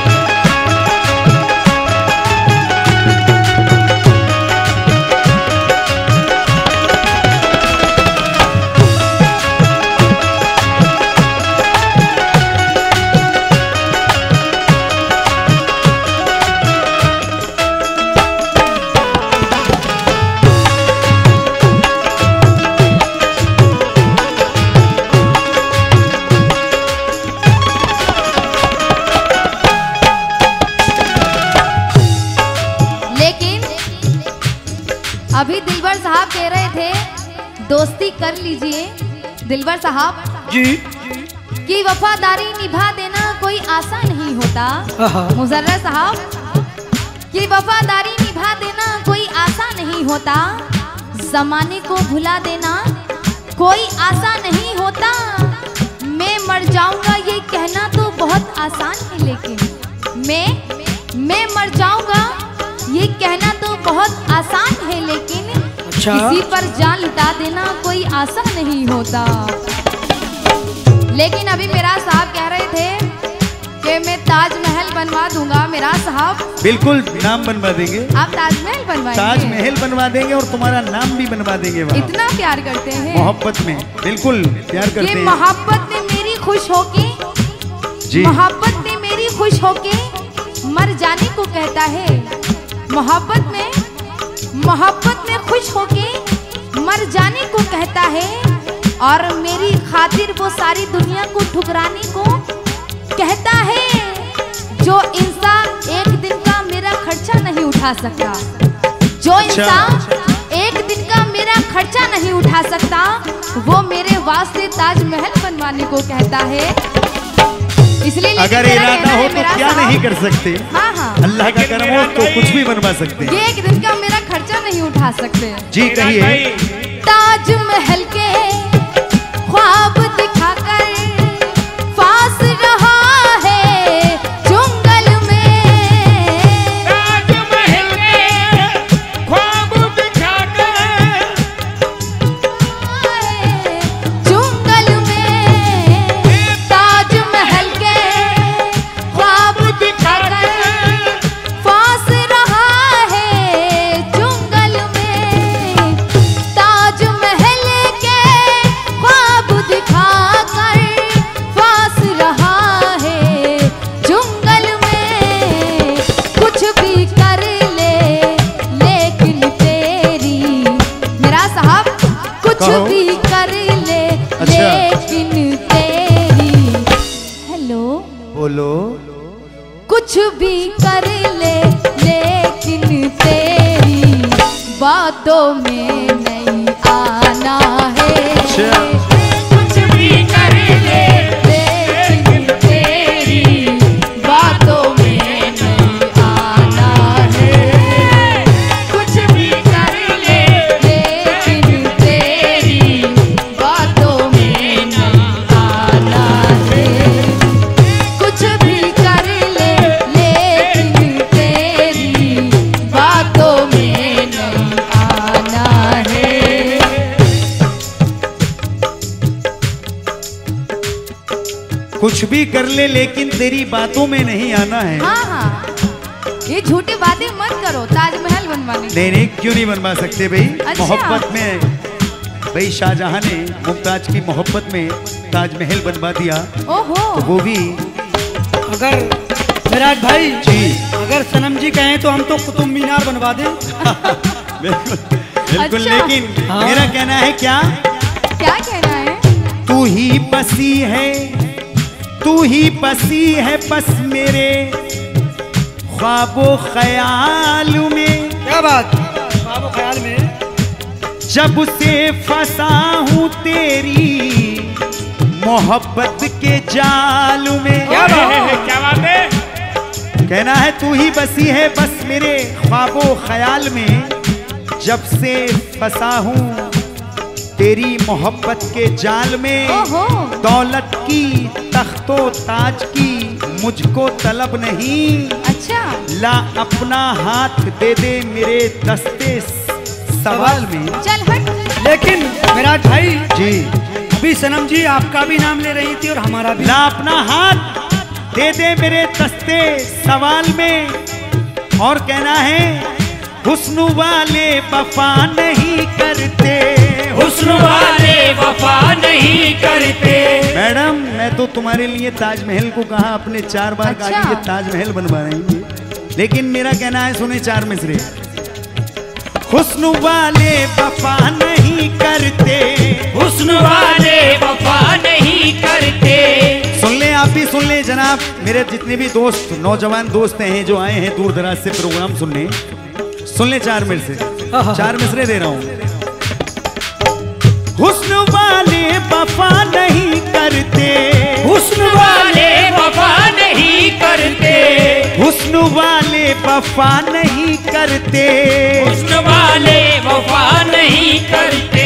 लेकिन अभी दिलवर साहब कह रहे थे दोस्ती कर लीजिए। दिलवर साहब जी। की वफादारी निभा देना कोई आसान नहीं होता। आहा। मुजर्रर साहब की वफादारी निभा देना कोई आसान नहीं होता। जमाने को भुला देना कोई आसान नहीं होता। मैं मर जाऊंगा ये कहना तो बहुत आसान है, लेकिन मैं मर जाऊंगा ये कहना तो बहुत आसान है, लेकिन अच्छा। किसी पर जान लुटा देना कोई आसान नहीं होता। लेकिन अभी मेरा साहब कह रहे थे कि मैं ताजमहल बनवा दूंगा। मेरा साहब बिल्कुल नाम बनवा देंगे, आप ताजमहल बनवाएंगे? ताजमहल बनवा देंगे और तुम्हारा नाम भी बनवा देंगे वहाँ। इतना प्यार करते हैं मोहब्बत में बिल्कुल प्यार करते ये हैं। मोहब्बत में मेरी खुश होके, जी मोहब्बत में मेरी खुश होके मर जाने को कहता है। मोहब्बत में खुश होके मर जाने को कहता है, और मेरी खातिर वो सारी दुनिया को ठुकराने को कहता है। जो इंसान एक दिन का मेरा खर्चा नहीं उठा सकता, जो इंसान एक दिन का मेरा खर्चा नहीं उठा सकता, वो मेरे वास्ते ताजमहल बनवाने को कहता है। इसलिए अगर इरादा हो तो क्या नहीं कर सकते। हाँ हाँ, अल्लाह का करम हो तो कुछ भी बनवा सकते हैं। ये एक दिन का मेरा खर्चा नहीं उठा सकते। जी कहिए। ताजमहल के ख्वाब दिखाकर फास रहा है जंगल में। ताजमहल के ख्वाब दिखाकर जंगल में, ताजमहल के ख्वाब दिखाकर फास रहा है जंगल में। ताजमहल के ख्वाब दिखाकर फास रहा है जंगल में। कुछ भी कर ले लेकिन तेरी, मेरा साहब कुछ कहो। भी कर ले अच्छा। लेकिन तेरी, हेलो, बोलो। कुछ भी कर ले लेकिन तेरी बातों में नहीं आना है। अच्छा। कुछ भी कर ले लेकिन तेरी बातों में नहीं आना है। कुछ भी कर ले लेकिन तेरी बातों में नहीं आना है। कुछ भी कर ले लेकिन तेरी बातों में नहीं आना है। कुछ भी कर ले लेकिन तेरी बातों में नहीं आना है। हाँ हाँ, ये झूठी बातें मत करो ताजमहल बनवाने के। नहीं नहीं, क्यों नहीं बनवा सकते भाई। अच्छा। मोहब्बत में भाई शाहजहां ने मुमताज की मोहब्बत में ताजमहल बनवा दिया, ओहो, तो वो भी। अगर विराट भाई जी अगर सनम जी कहें तो हम तो कुतुब मीनार बनवा दें। बिल्कुल बिल्कुल। अच्छा। लेकिन हाँ। मेरा कहना है क्या, क्या कहना है? तू ही बसी है, तू ही बसी है बस मेरे ख्वाबो ख्याल में। क्या बात, ख्वाबो ख्याल में। जब से फंसा हूँ तेरी मोहब्बत के जाल में। क्या बात है? क्या बात है? कहना है तू ही बसी है बस मेरे ख्वाबो ख्याल में। जब से फंसा हूँ तेरी मोहब्बत के जाल में। ओहो, दौलत की तख्तो ताज की मुझको तलब नहीं। अच्छा, ला अपना हाथ दे दे मेरे दस्ते सवाल में। चल हट। लेकिन विराट भाई जी अभी सनम जी आपका भी नाम ले रही थी और हमारा भी। ला अपना हाथ दे दे मेरे दस्ते सवाल में। और कहना है हुस्न वाले वफा नहीं करते, हुस्न वाले वफा नहीं करते। मैडम मैं तो तुम्हारे लिए ताजमहल को कहा, अपने 4 बार कहा अच्छा। कि ये ताजमहल बनवा रहेंगे, लेकिन मेरा कहना है सुने 4 मिसरे। हुस्न वाले वफा नहीं करते, हुस्न वाले वफा नहीं करते। सुन ले आप भी सुन ले जनाब, मेरे जितने भी दोस्त नौजवान दोस्त हैं जो आए हैं दूर दराज से प्रोग्राम सुनने, सुन ले 4 मिसरे, 4 मिसरे दे रहा हूं। हुस्न वाले वफा नहीं करते, हुस्न वाले वफा नहीं करते। हुस्न वाले वफा नहीं करते। हुस्न वाले वफा नहीं करते।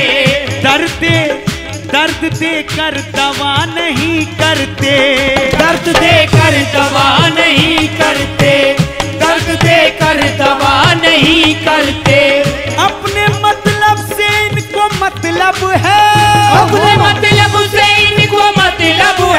दर्द दे कर दवा नहीं करते। दर्द दे कर दवा नहीं करते। दर्द दे कर दवा नहीं करते। अपने मतलब से इनको मतलब है, अपने मतलब से इनको मतलब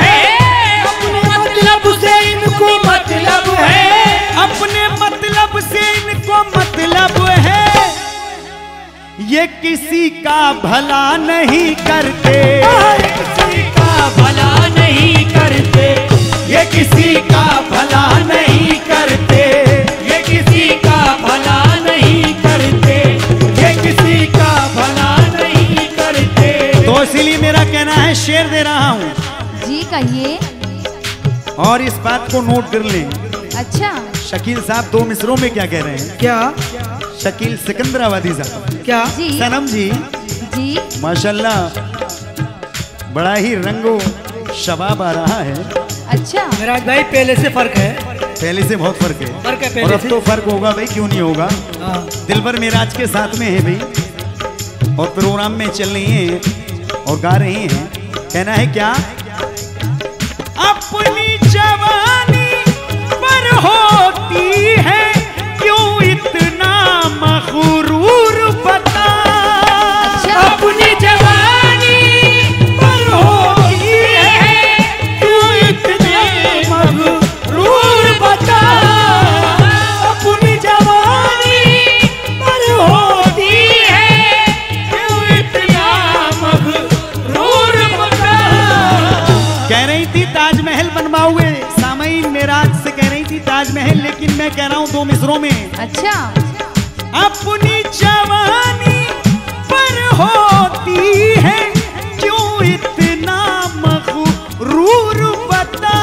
ये किसी का भला नहीं करते, किसी का भला नहीं करते, ये किसी का भला नहीं करते, ये किसी का भला नहीं करते, ये किसी का भला नहीं करते। तो इसीलिए मेरा कहना है, शेर दे रहा हूँ जी कहिए। और इस बात को नोट कर लें। अच्छा शकील साहब 2 मिसरों में क्या कह रहे हैं? क्या शकील सिकंदराबादी साहब, क्या जी सनम जी जी माशाल्लाह बड़ा ही रंगो शबाब आ रहा है। अच्छा मेराज भाई पहले से फर्क है। पहले से बहुत फर्क है, फर्क है और पहले अब से। तो फर्क होगा भाई, क्यों नहीं होगा। हाँ। दिलबर मेराज के साथ में है भाई, और प्रोग्राम में चल रही हैं और गा रही हैं। कहना है क्या? अपनी जवानी पर होती है क्यों इतना मगरूर बता। अच्छा अपनी जवानी पर होती है क्यों इतने मगरूर बता। अपनी जवानी पर होती है क्यों इतना मगरूर बता। कह रही थी ताजमहल बनवाओगे, सामईन मेराज से कह रही थी ताजमहल, लेकिन मैं कह रहा हूं 2 मिसरों में। अच्छा अपनी जवानी पर होती है क्यों इतना मगरूर बता।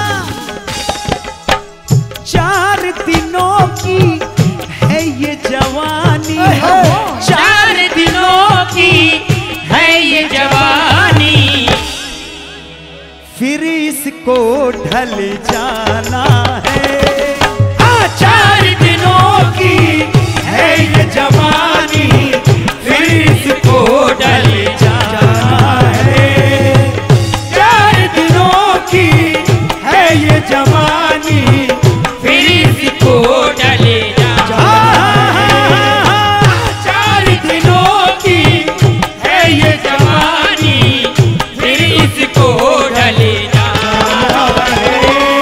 4 दिनों की है ये जवानी, 4 दिनों की है ये जवानी, फिर इसको ढल जाना है। 4 दिनों की है ये जवानी, फिर इसको डल जाना है। 4 दिनों की है ये जवानी, फिर इसको डल जाना है। 4 दिनों की है ये जवानी, फिर इसको डल जाना है।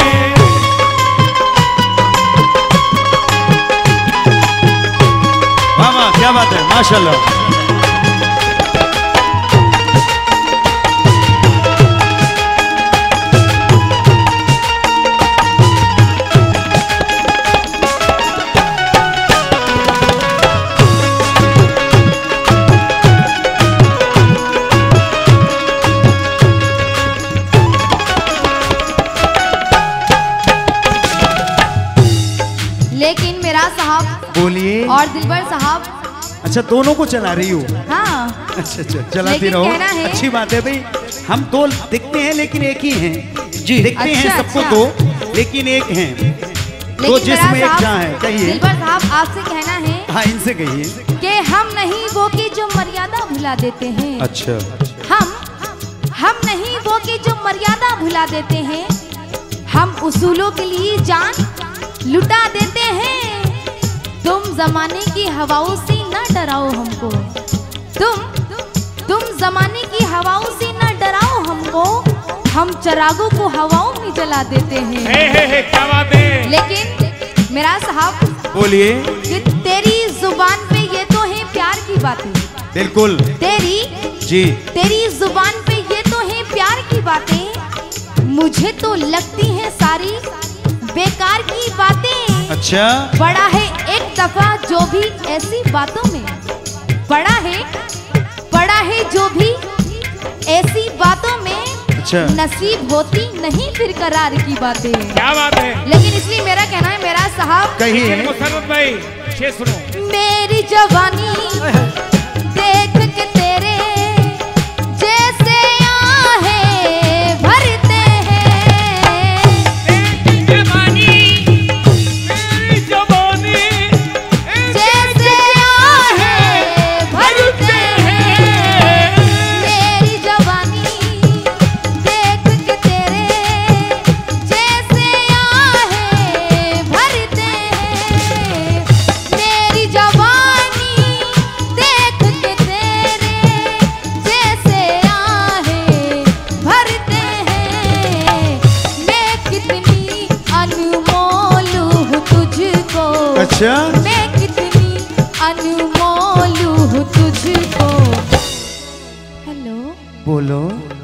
वाह वाह, क्या बात है, माशाल्लाह। लेकिन मेरा साहब बोलिए। और दिलबर साहब, अच्छा, दोनों को चला रही हो? हाँ अच्छा अच्छा, चलाती लेकिन रहो, कहना है- अच्छी बात है भाई। हम 2 दिखते हैं लेकिन एक ही हैं जी, दिखते हैं अच्छा, सबको अच्छा। 2 लेकिन एक हैं। तो लेकिन जिसमें मेरा एक साहब, जहाँ है, कहिए। दिलबर साहब आपसे कहना है हाँ, इनसे कहिए। कि हम नहीं वो की जो मर्यादा भुला देते हैं। अच्छा, हम नहीं वो की जो मर्यादा भुला देते हैं। हम उसूलों के लिए जान लुटा देते हैं। तुम जमाने की हवाओं से न डराओ हमको, तुम जमाने की हवाओं से न डराओ हमको। हम चरागों को हवाओं में जला देते हैं। क्या बात है। लेकिन मेरा साहब, बोलिए। कि तेरी जुबान पे ये तो है प्यार की बातें, बिल्कुल जी, तेरी जुबान पे ये तो है प्यार की बातें। मुझे तो लगती हैं सारी बेकार की बातें। अच्छा, बड़ा है एक दफा जो भी ऐसी बातों में, बड़ा है जो भी ऐसी बातों में। अच्छा, नसीब होती नहीं फिर करार की बातें। क्या बात है। लेकिन इसलिए मेरा कहना है मेरा साहब, कहिए। मुसर्रत भाई शेर सुनो। मेरी जवानी देख के तेरे जैसे आहें भरते हैं। जवानी मेरी जवानी जैसे आहें भरते हैं। मेरी जवानी देख के तेरे जैसे आहें भरते हैं। मेरी जवानी हेलो बोलो।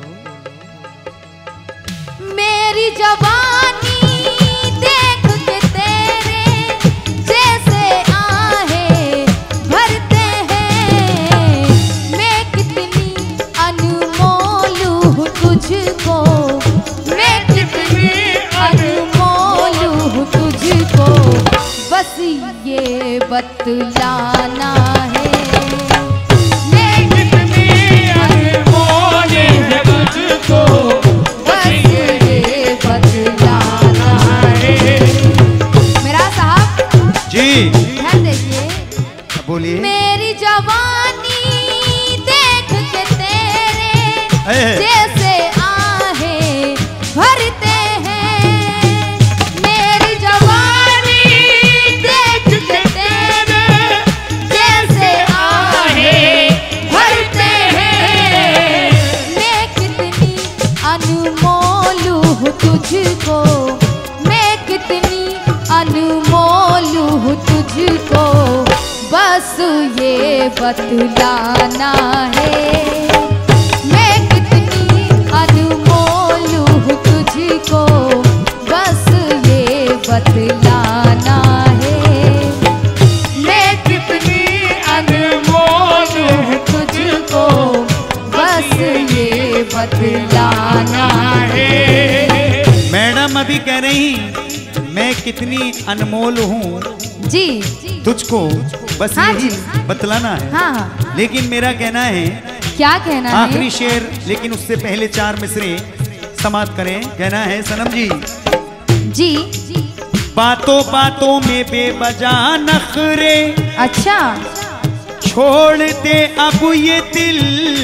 मेरी जवानी देख के तेरे जैसे आहे भरते हैं, मैं कितनी अनमोल हूँ तुझको, मैं कितनी अनमोल हूँ तुझको, बस ये बतलाना है। मैं कितनी अनमोल हूँ तुझको, बस ये बतलाना है। मेरा साहब जी ध्यान देखिए, बोलिए। मेरी जवानी देख के तेरे है। जैसे आहे भरते हैं, मेरी जवानी देख के तेरे जैसे आहे भरते हैं, मैं कितनी अनमोल हूँ तुझको, मैं कितनी अनमोल हूँ तुझको, बस ये बतलाना है। मैं कितनी अनमोल हूँ तुझको, बस ये बतलाना है। मैं कितनी अनमोल हूँ तुझको, बस ये बतलाना है। मैडम अभी कह रही मैं कितनी अनमोल हूँ जी तुझको, बस हाँ यही जी। बतलाना है। हाँ, लेकिन मेरा कहना है क्या कहना है? आखिरी शेर, लेकिन उससे पहले 4 मिसरे समाप्त करें। कहना है सनम जी, जी बातों बातों में बेवजह नखरे अच्छा छोड़ दे अब ये दिल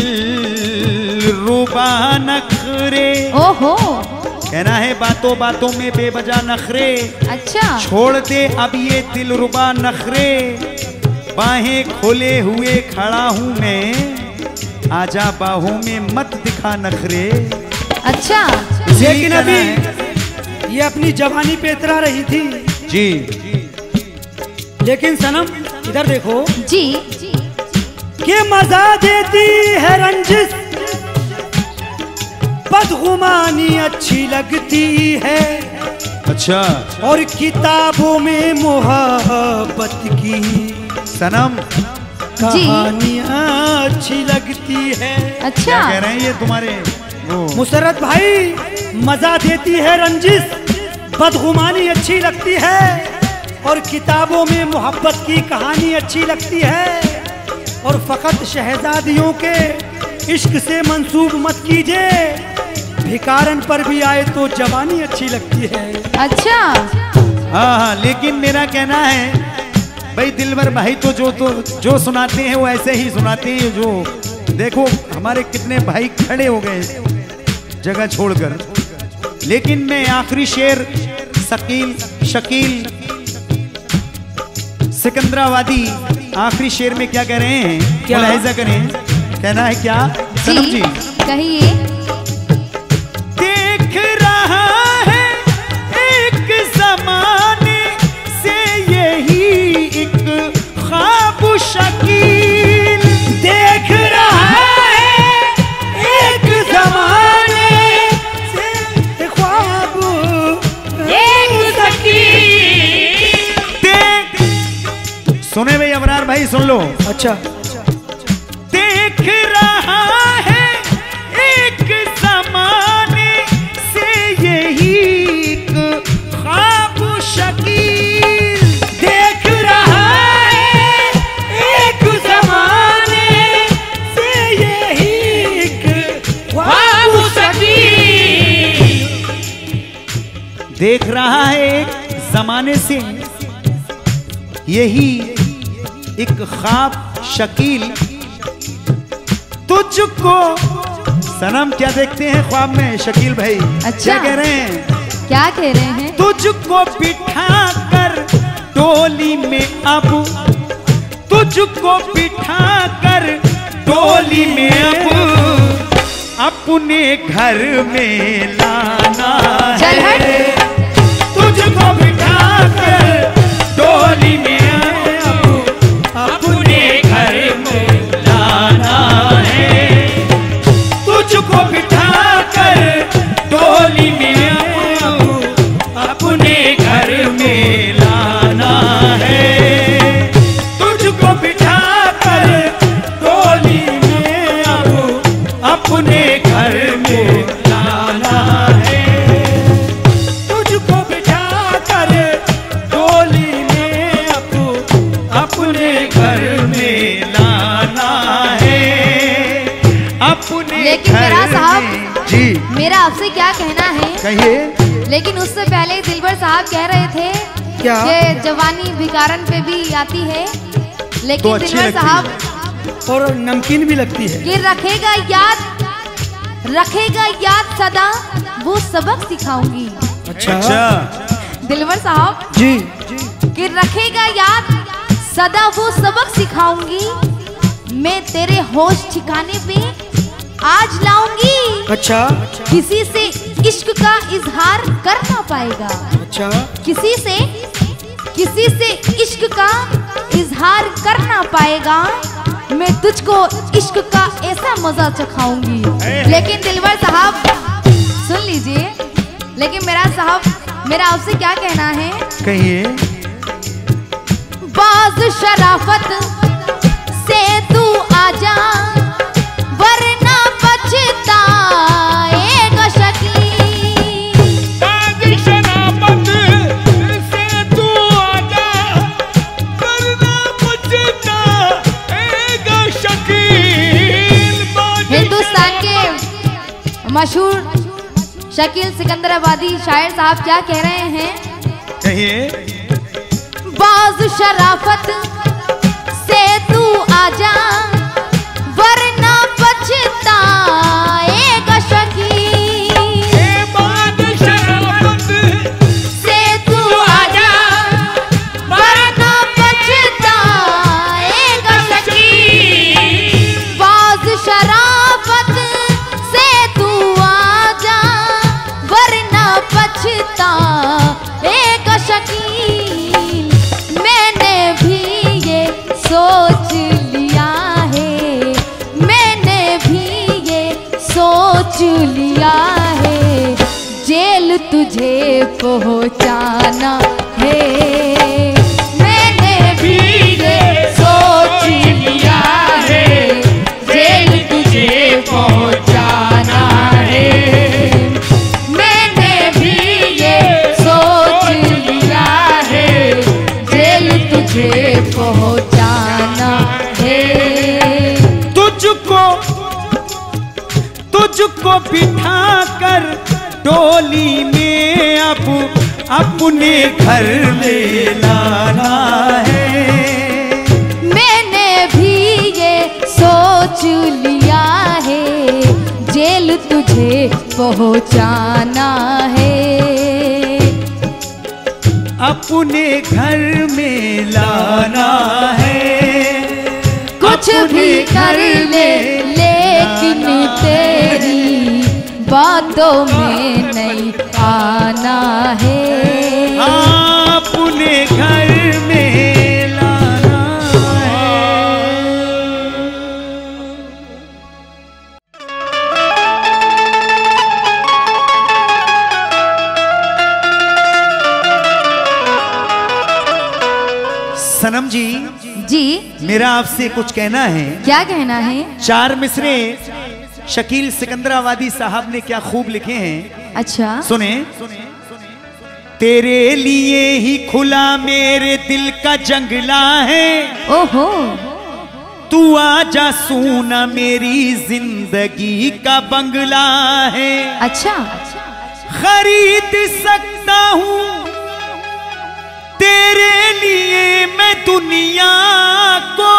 रुबा नखरे। ओहो कहना है बातों बातों में बेवजह नखरे अच्छा छोड़ दे अब ये दिल रुबा नखरे, बाहें खोले हुए खड़ा हूँ मैं, आजा बाहों में मत दिखा नखरे। अच्छा लेकिन अभी ये अपनी जवानी पे इतरा रही थी जी, लेकिन सनम इधर देखो जी कि मजा देती है रंजिश, बदगुमानी अच्छी लगती है, अच्छा और किताबों में मोहब्बत की सनम कहानियाँ अच्छी लगती है। अच्छा क्या कह रहे हैं ये तुम्हारे वो? मुसरत भाई, मजा देती है रंजिश, बदगुमानी अच्छी लगती है, और किताबों में मोहब्बत की कहानी अच्छी लगती है, और फकत शहजादियों के इश्क से मंसूब मत कीजिए, भिकारन पर भी आए तो जवानी अच्छी लगती है। अच्छा हाँ हाँ, लेकिन मेरा कहना है भाई दिलवर भाई तो जो सुनाते हैं वो ऐसे ही सुनाते हैं। जो देखो हमारे कितने भाई खड़े हो गए जगह छोड़कर, लेकिन मैं आखिरी शेर शकील सिकंदराबादी आखिरी शेर में क्या कह रहे हैं, क्या? मुलाहिजा करें। कहना है क्या सनम जी? कहिए। देख रहा है एक जमाने से यही एक ख्वाब शकील, देख रहा है एक जमाने से ख्वाब एक सुने भाई अबरार भाई सुन लो। अच्छा देख रहा है एक जमाने से यही एक ख्वाब शकील, देख रहा है एक जमाने से यही एक ख्वाब शकील, देख रहा है एक जमाने से यही एक ख्वाब शकील, तुझको सनम क्या देखते हैं ख्वाब में शकील भाई? अच्छा। क्या कह रहे हैं? क्या कह रहे हैं? तुझको बिठा कर डोली में अब, तुझको बिठा कर डोली में अब अपने घर में लाना चल हट। है, तुझको बिठा कर डोली में अब अपने घर में लाना है। अपने लेकिन मेरा घर साहब, में। जी मेरा आपसे क्या कहना है, कहिए। लेकिन उससे पहले दिलबर साहब कह रहे थे क्या? कि जवानी भिखारन पे भी आती है, तो लेकिन अच्छी दिलबर लगती साहब और नमकीन भी लगती है। कि रखेगा याद सदा वो सबक सिखाऊंगी। अच्छा दिलबर साहब जी कि रखेगा याद सदा वो सबक सिखाऊंगी, मैं तेरे होश ठिकाने पे आज लाऊंगी। अच्छा किसी से इश्क का इजहार कर ना पाएगा, अच्छा किसी से इश्क का इजहार कर ना पाएगा, मैं तुझको इश्क का ऐसा मजा चखाऊंगी। लेकिन दिलबर साहब सुन लीजिए, लेकिन मेरा आपसे क्या कहना है, कहिए। बाज शराफत से तू आजा वरना पछताएगा शकील। बाज शराफत से तू आजा वरना पछताएगा शकील। हिंदुस्तान के मशहूर शकील सिकंदराबादी शायर साहब क्या कह रहे हैं, कहिए। बाज शराफत से तू आजा वरना पछताएगा शकील। बाज शराफत से तू आजा वरना पछताएगा शकील। बाज शराफत से तू आजा वरना पछताएगा शकील। मैंने भी ये सोच लिया है, मैंने भी ये सोच लिया है, जेल तुझे पहुंचाना है। मैंने भी ये सोच लिया है, जेल तुझे पहुंचाना है। मैंने भी ये सोच लिया है, जेल तुझे पहुंचाना है। तुझको बिठा कर डोली में अब अपने घर में लाना है। मैंने भी ये सोच लिया है, जेल तुझे पहुंचाना है। अपने घर में लाना है। कुछ भी कर ले लेकिन तेरी बातों में नहीं आना है। अपने घर में लाना है। सनम जी जी मेरा आपसे कुछ कहना है। क्या कहना है? चार मिसरे शकील सिकंदराबादी साहब ने क्या खूब लिखे हैं, अच्छा सुने। तेरे लिए ही खुला मेरे दिल का जंगला है, ओहो तू आजा सोना मेरी जिंदगी का बंगला है। अच्छा खरीद सकता हूँ तेरे लिए मैं दुनिया को,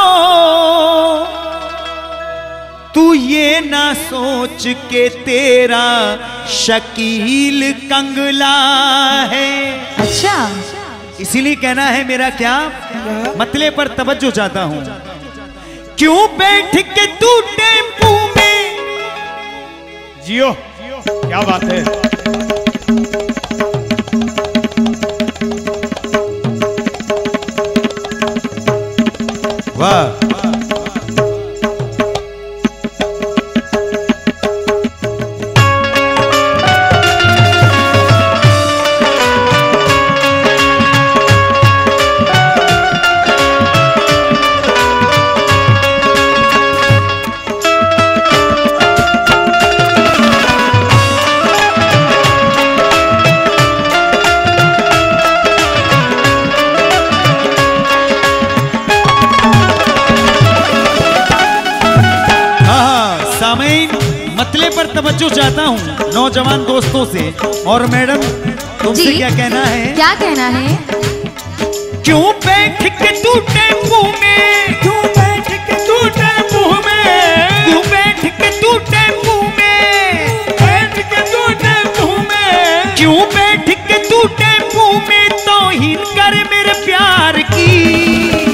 तू ये ना सोच के तेरा शकील कंगला है। अच्छा इसीलिए कहना है मेरा क्या मतले पर तवज्जो चाहता हूं। क्यों बैठ के तू टेम्पू में जियो, क्या बात है। वाह सामीन मतले पर तवज्जो चाहता हूँ नौजवान दोस्तों से। और मैडम तुमसे जी। क्या कहना है? क्या कहना है? क्यों बैठ के तू टेम्पू में, क्यों बैठ के तू टेम्पू में, क्यों बैठ के तू टेम्पू में, बैठ के तू टेम्पू में, क्यों बैठ के तू टेम्पू में तौहीन कर मेरे प्यार की।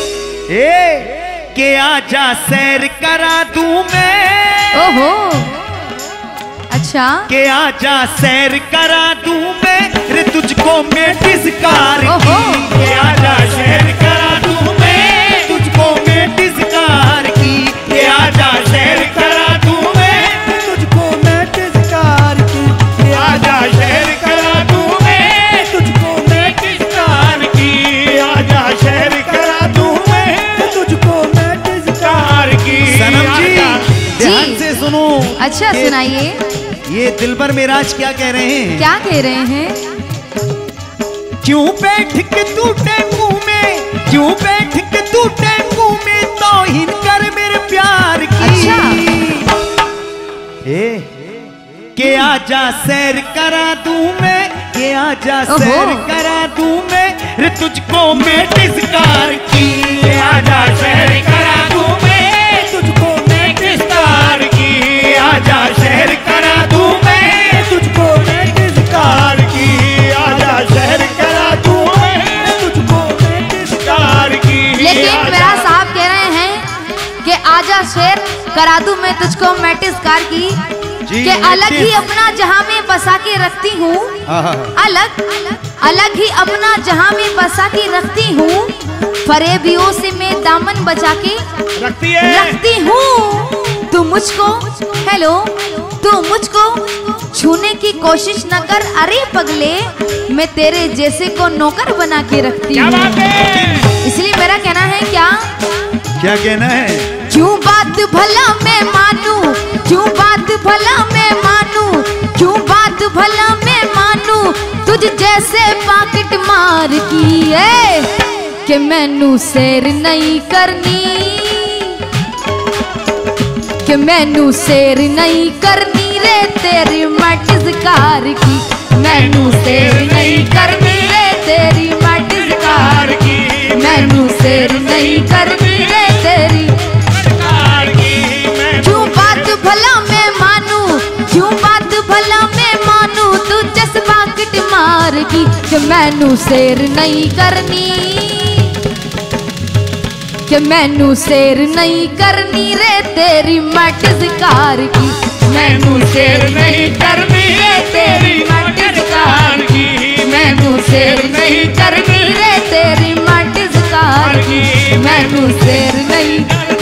के आजा सैर करा दूं मैं, ओहो, अच्छा। के आजा सैर करा दूं मैं रे तुझको मैं डिस्कार ओहो। की। के आजा सैर करा दूं मैं तुझको मैं डिस्कार की। के आजा सैर करा दूं मैं तुझको मैं तिजकार की, के आजा शहर करा दूं मैं तुझको मैं तिजकार की, आजा शहर करा दूं मैं तुझको मैं तिजकार तिजकार की। सनम जी जी। ध्यान से सुनो। अच्छा ये- सुनाइए, ये दिलबर मेराज क्या कह रहे हैं? क्या कह रहे हैं? क्यों बैठ के तू टेम्पू में, क्यों बैठ के तू टेम्पू में तौहीन कर मेरे प्यार की। अच्छा। के आजा सैर करा दूं मैं, के आजा ओहो। सैर करा दूं मैं रे तुझको मैं डिस्कार की। के आजा सैर करा दूं मैं तुझको मैं तिजकार की, आजा शहर करा दूं मैं तुझको मैं तिजकार तिजकार की, आजा शहर करा दूं मैं तुझको मैं तिजकार की। लेकिन आजा- मेरा साहब कह रहे हैं कि आजा शेर करा दूं मैं तुझको मैटिस कार की, जी, कि अलग ही मैटिस। अपना जहां में बसा के रखती हूँ, अलग अलग ही अपना जहां में बसा के रखती हूँ, फरेबियों से मैं दामन बचा के रखती है रखती हूँ। तू मुझको, हेलो, तू मुझको छूने की कोशिश न कर, अरे पगले, मैं तेरे जैसे को नौकर बना के रखती क्या बात हूँ। है? इसलिए मेरा कहना है क्या, क्या कहना है? क्यों बात भला मैं मानूं, क्यों बात भला मैं मानूं, क्यों बात भला मैं मानूं, तुझ जैसे पाकिट मार की है कि मैनू सैर नहीं करनी, कि मैनू सैर नहीं करनी रे तेरी मैटिस कार की। मैनू सैर नहीं करनी रे तेरी मैटिस कार की, मैनू सैर नहीं करनी रे तेरी। तिजकार की, मैं क्यों बात भला मैं मानूं, क्यों बात भला मैं मानूं, तू जज्बा किट मार की कि मैनू सैर नहीं करनी, कि मैनू सैर नहीं करनी रे तेरी मैटिस कार की। मैनू सैर नहीं करनी रे तेरी मैटिस कार की, मैनू सैर नहीं करनी रे तेरी मैटिस कार की, मैनू सैर नहीं।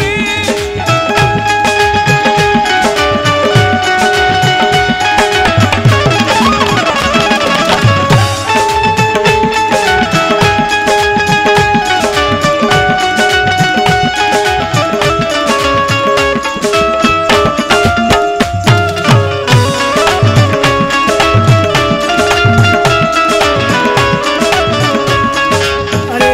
अरे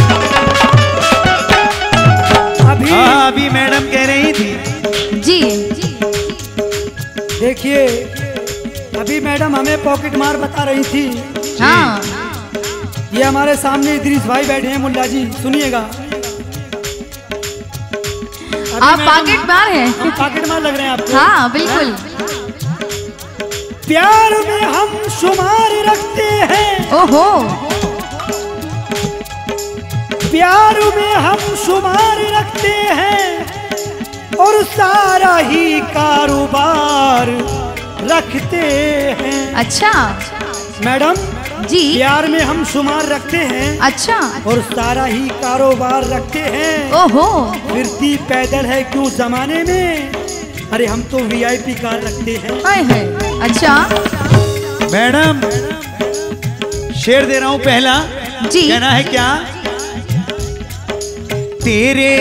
अभी हाँ अभी मैडम कह रही थी। जी देखिए, अभी मैडम हमें पॉकेट मार बता रही थी। हाँ, ये हमारे सामने इदरीस भाई बैठे हैं, मुल्ला जी सुनिएगा। अभी आप मैडम- पॉकेट मार हैं? हम पॉकेट मार लग रहे हैं आपको? हाँ बिल्कुल। प्यार में हम शुमार रखते हैं, ओहो, प्यार में हम शुमार रखते हैं, और सारा ही कारोबार रखते हैं। अच्छा मैडम, जी, प्यार में हम शुमार रखते हैं अच्छा, और सारा ही कारोबार रखते हैं। ओहो, फिरती पैदल है क्यों जमाने में, अरे हम तो वीआईपी कार रखते हैं। हाय हाय, अच्छा मैडम शेर दे रहा हूं पहला। जी, कहना है क्या? तेरे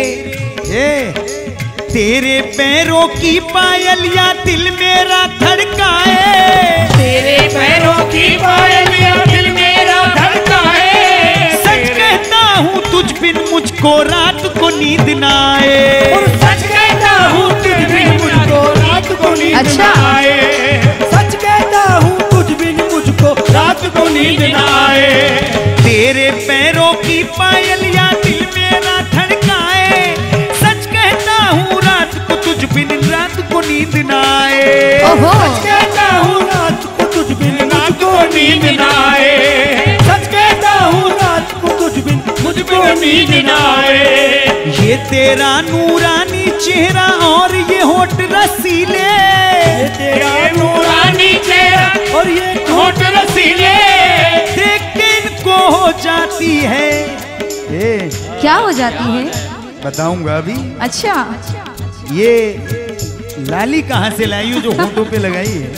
तेरे पैरों की पायलिया दिल मेरा धड़काए, तेरे पैरों की पायलियां दिल मेरा धड़काए, सच कहता हूँ तुझ बिन मुझको रात को नींद ना आए। और सच कहता हूँ तुझ बिन मुझको रात रात को नींद अच्छा। न आए, सच कहता हूँ तुझ बिन मुझको रात को नींद न आए। तेरे पैरों की पायल या दिल मेरा धड़काए, सच कहता हूँ रात को तुझ बिन रात को नींद न आए। ओहो सच कहता हूँ रात को तुझ बिन रात को नींद न आए, सच कहता हूँ रात को तुझ बिन मुझको नींद न आए। ये तेरा नूरानी चेहरा और ये होठ रसीले, ये तेरा ये नूरानी चेहरा और ये होठ रसीले, देख के इनको हो जाती है। ए, क्या हो जाती है? बताऊंगा अभी। अच्छा ये लाली कहाँ से लाई हो जो होठों पे लगाई है?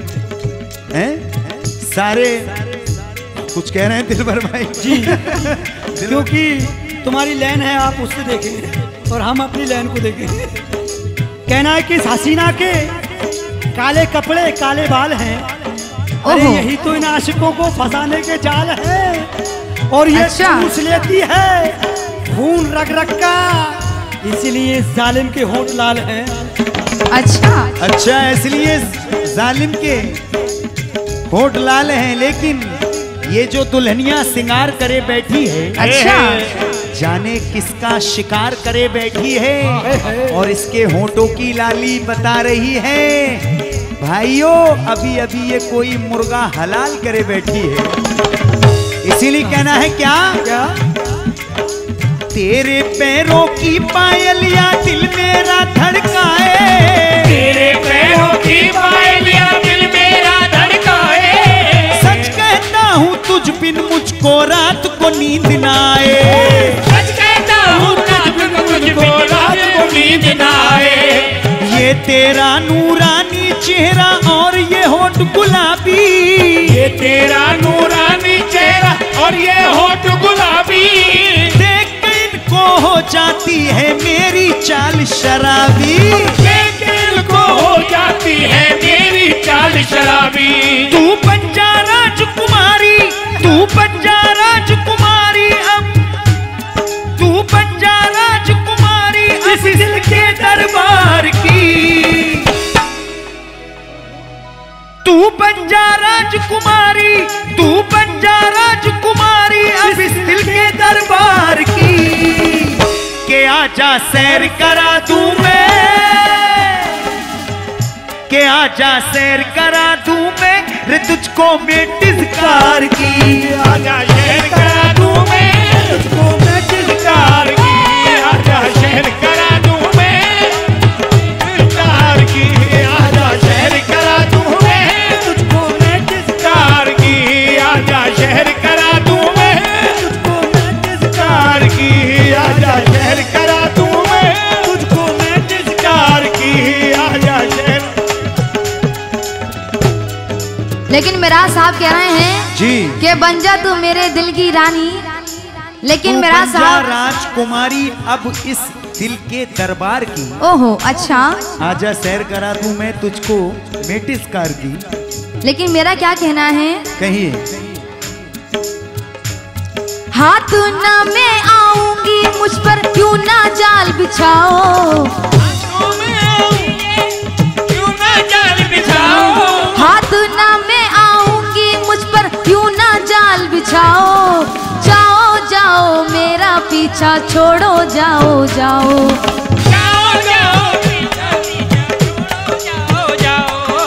हैं? सारे कुछ कह रहे हैं दिलबर भाई जी क्योंकि तुम्हारी लाइन है, आप उससे देखें और हम अपनी लाइन को देखें। कहना है कि इस हसीना के काले कपड़े काले बाल हैं, अरे ओहो। यही तो इन आशिकों को फंसाने के जाल है। और ये अच्छा। चूस लेती है खून रग रग का, इसीलिए जालिम के होंठ लाल हैं। अच्छा इसलिए जालिम के होठ लाल हैं। लेकिन ये जो दुल्हनिया सिंगार करे बैठी है, अच्छा जाने किसका शिकार करे बैठी है, और इसके होठों की लाली बता रही है भाइयों अभी अभी ये कोई मुर्गा हलाल करे बैठी है। इसीलिए कहना है क्या, क्या तेरे पैरों की पायल या दिल मेरा धड़काए, तेरे पैरों की पायल या दिल मेरा धड़काए, सच कहता हूँ तुझ बिन मुझको रात को नींद न आए। सच कहता हूँ तुझ बिन मुझको रात को नींद न आए। ये तेरा नूरानी चेहरा और ये होठ गुलाबी, ये तेरा नूरानी चेहरा और ये होठ गुलाबी, देख के इनको हो जाती है मेरी चाल शराबी। दिल को हो जाती है मेरी चाल शराबी। तू बन जा राजकुमारी, तू बन जा राजकुमारी, अब तू बन जा राजकुमारी इस दिल के दरबार की। तू बन जा राजकुमारी, तू बन जा राजकुमारी अब इस दिल के दरबार की। के आजा सैर करा दूं मैं, के आजा सैर करा दूं मैं रे तुझको मेटिजकार की। आजा शहर करा दूं मैं तुझको मैं किसकार की। आजा शहर करा दूं मैं किसकार की। आजा शहर करा दूं मैं तुझको मैं किसकार की। आजा शहर करा दूं मैं तुझको मैं किसकार की। आजा शहर करा दूं मैं तुझको मैं किसकार की। आजा शहर। लेकिन मेरा साहब कह रहे हैं जी कि बन जा तू मेरे दिल की रानी, लेकिन तू मेरा बन जा साहब राजकुमारी अब इस दिल के दरबार की। ओहो अच्छा, आजा सैर करा दूं मैं तुझको मेटिजकार की। लेकिन मेरा क्या कहना है, कहिए। हाथ ना मैं आऊंगी मुझ पर क्यों ना जाल बिछाओ। क्यों ना जाल बिछाओ। हाथ ना मैं आऊंगी मुझ पर क्यों ना जाल बिछाओ। जाओ जाओ मेरा पीछा छोड़ो, जाओ जाओ। जाओ जाओ पीछा पीछा जाओ जाओ।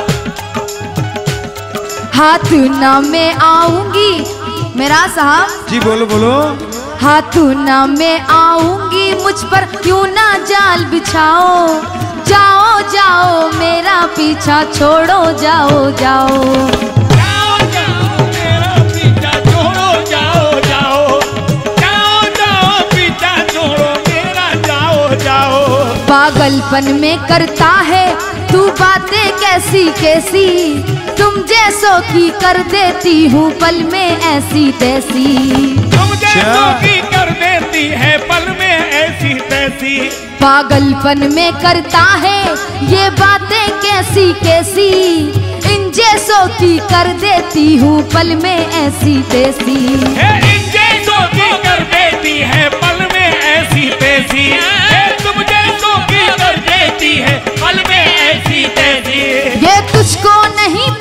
हाथ ना मैं आऊंगी, मेरा साहब जी बोलो बोलो। हाथ ना मैं आऊंगी मुझ पर क्यों ना जाल बिछाओ। जाओ जाओ मेरा पीछा छोड़ो, जाओ जाओ। जाओ जाओ मेरा पीछा छोड़ो, जाओ जाओ। जाओ जाओ पीछा छोड़ो मेरा, जाओ जाओ। पागलपन में करता है तू बातें कैसी कैसी, तुम जैसों की कर देती हूँ पल में ऐसी तैसी। तुम जैसों की कर देती है पल में ऐसी तैसी। पागलपन में करता है ये बातें कैसी कैसी, इन जैसों की कर देती हूँ पल में ऐसी तैसी। इन जैसों की कर देती है पल में ऐसी तैसी। तुम जैसों की कर देती है पल में ऐसी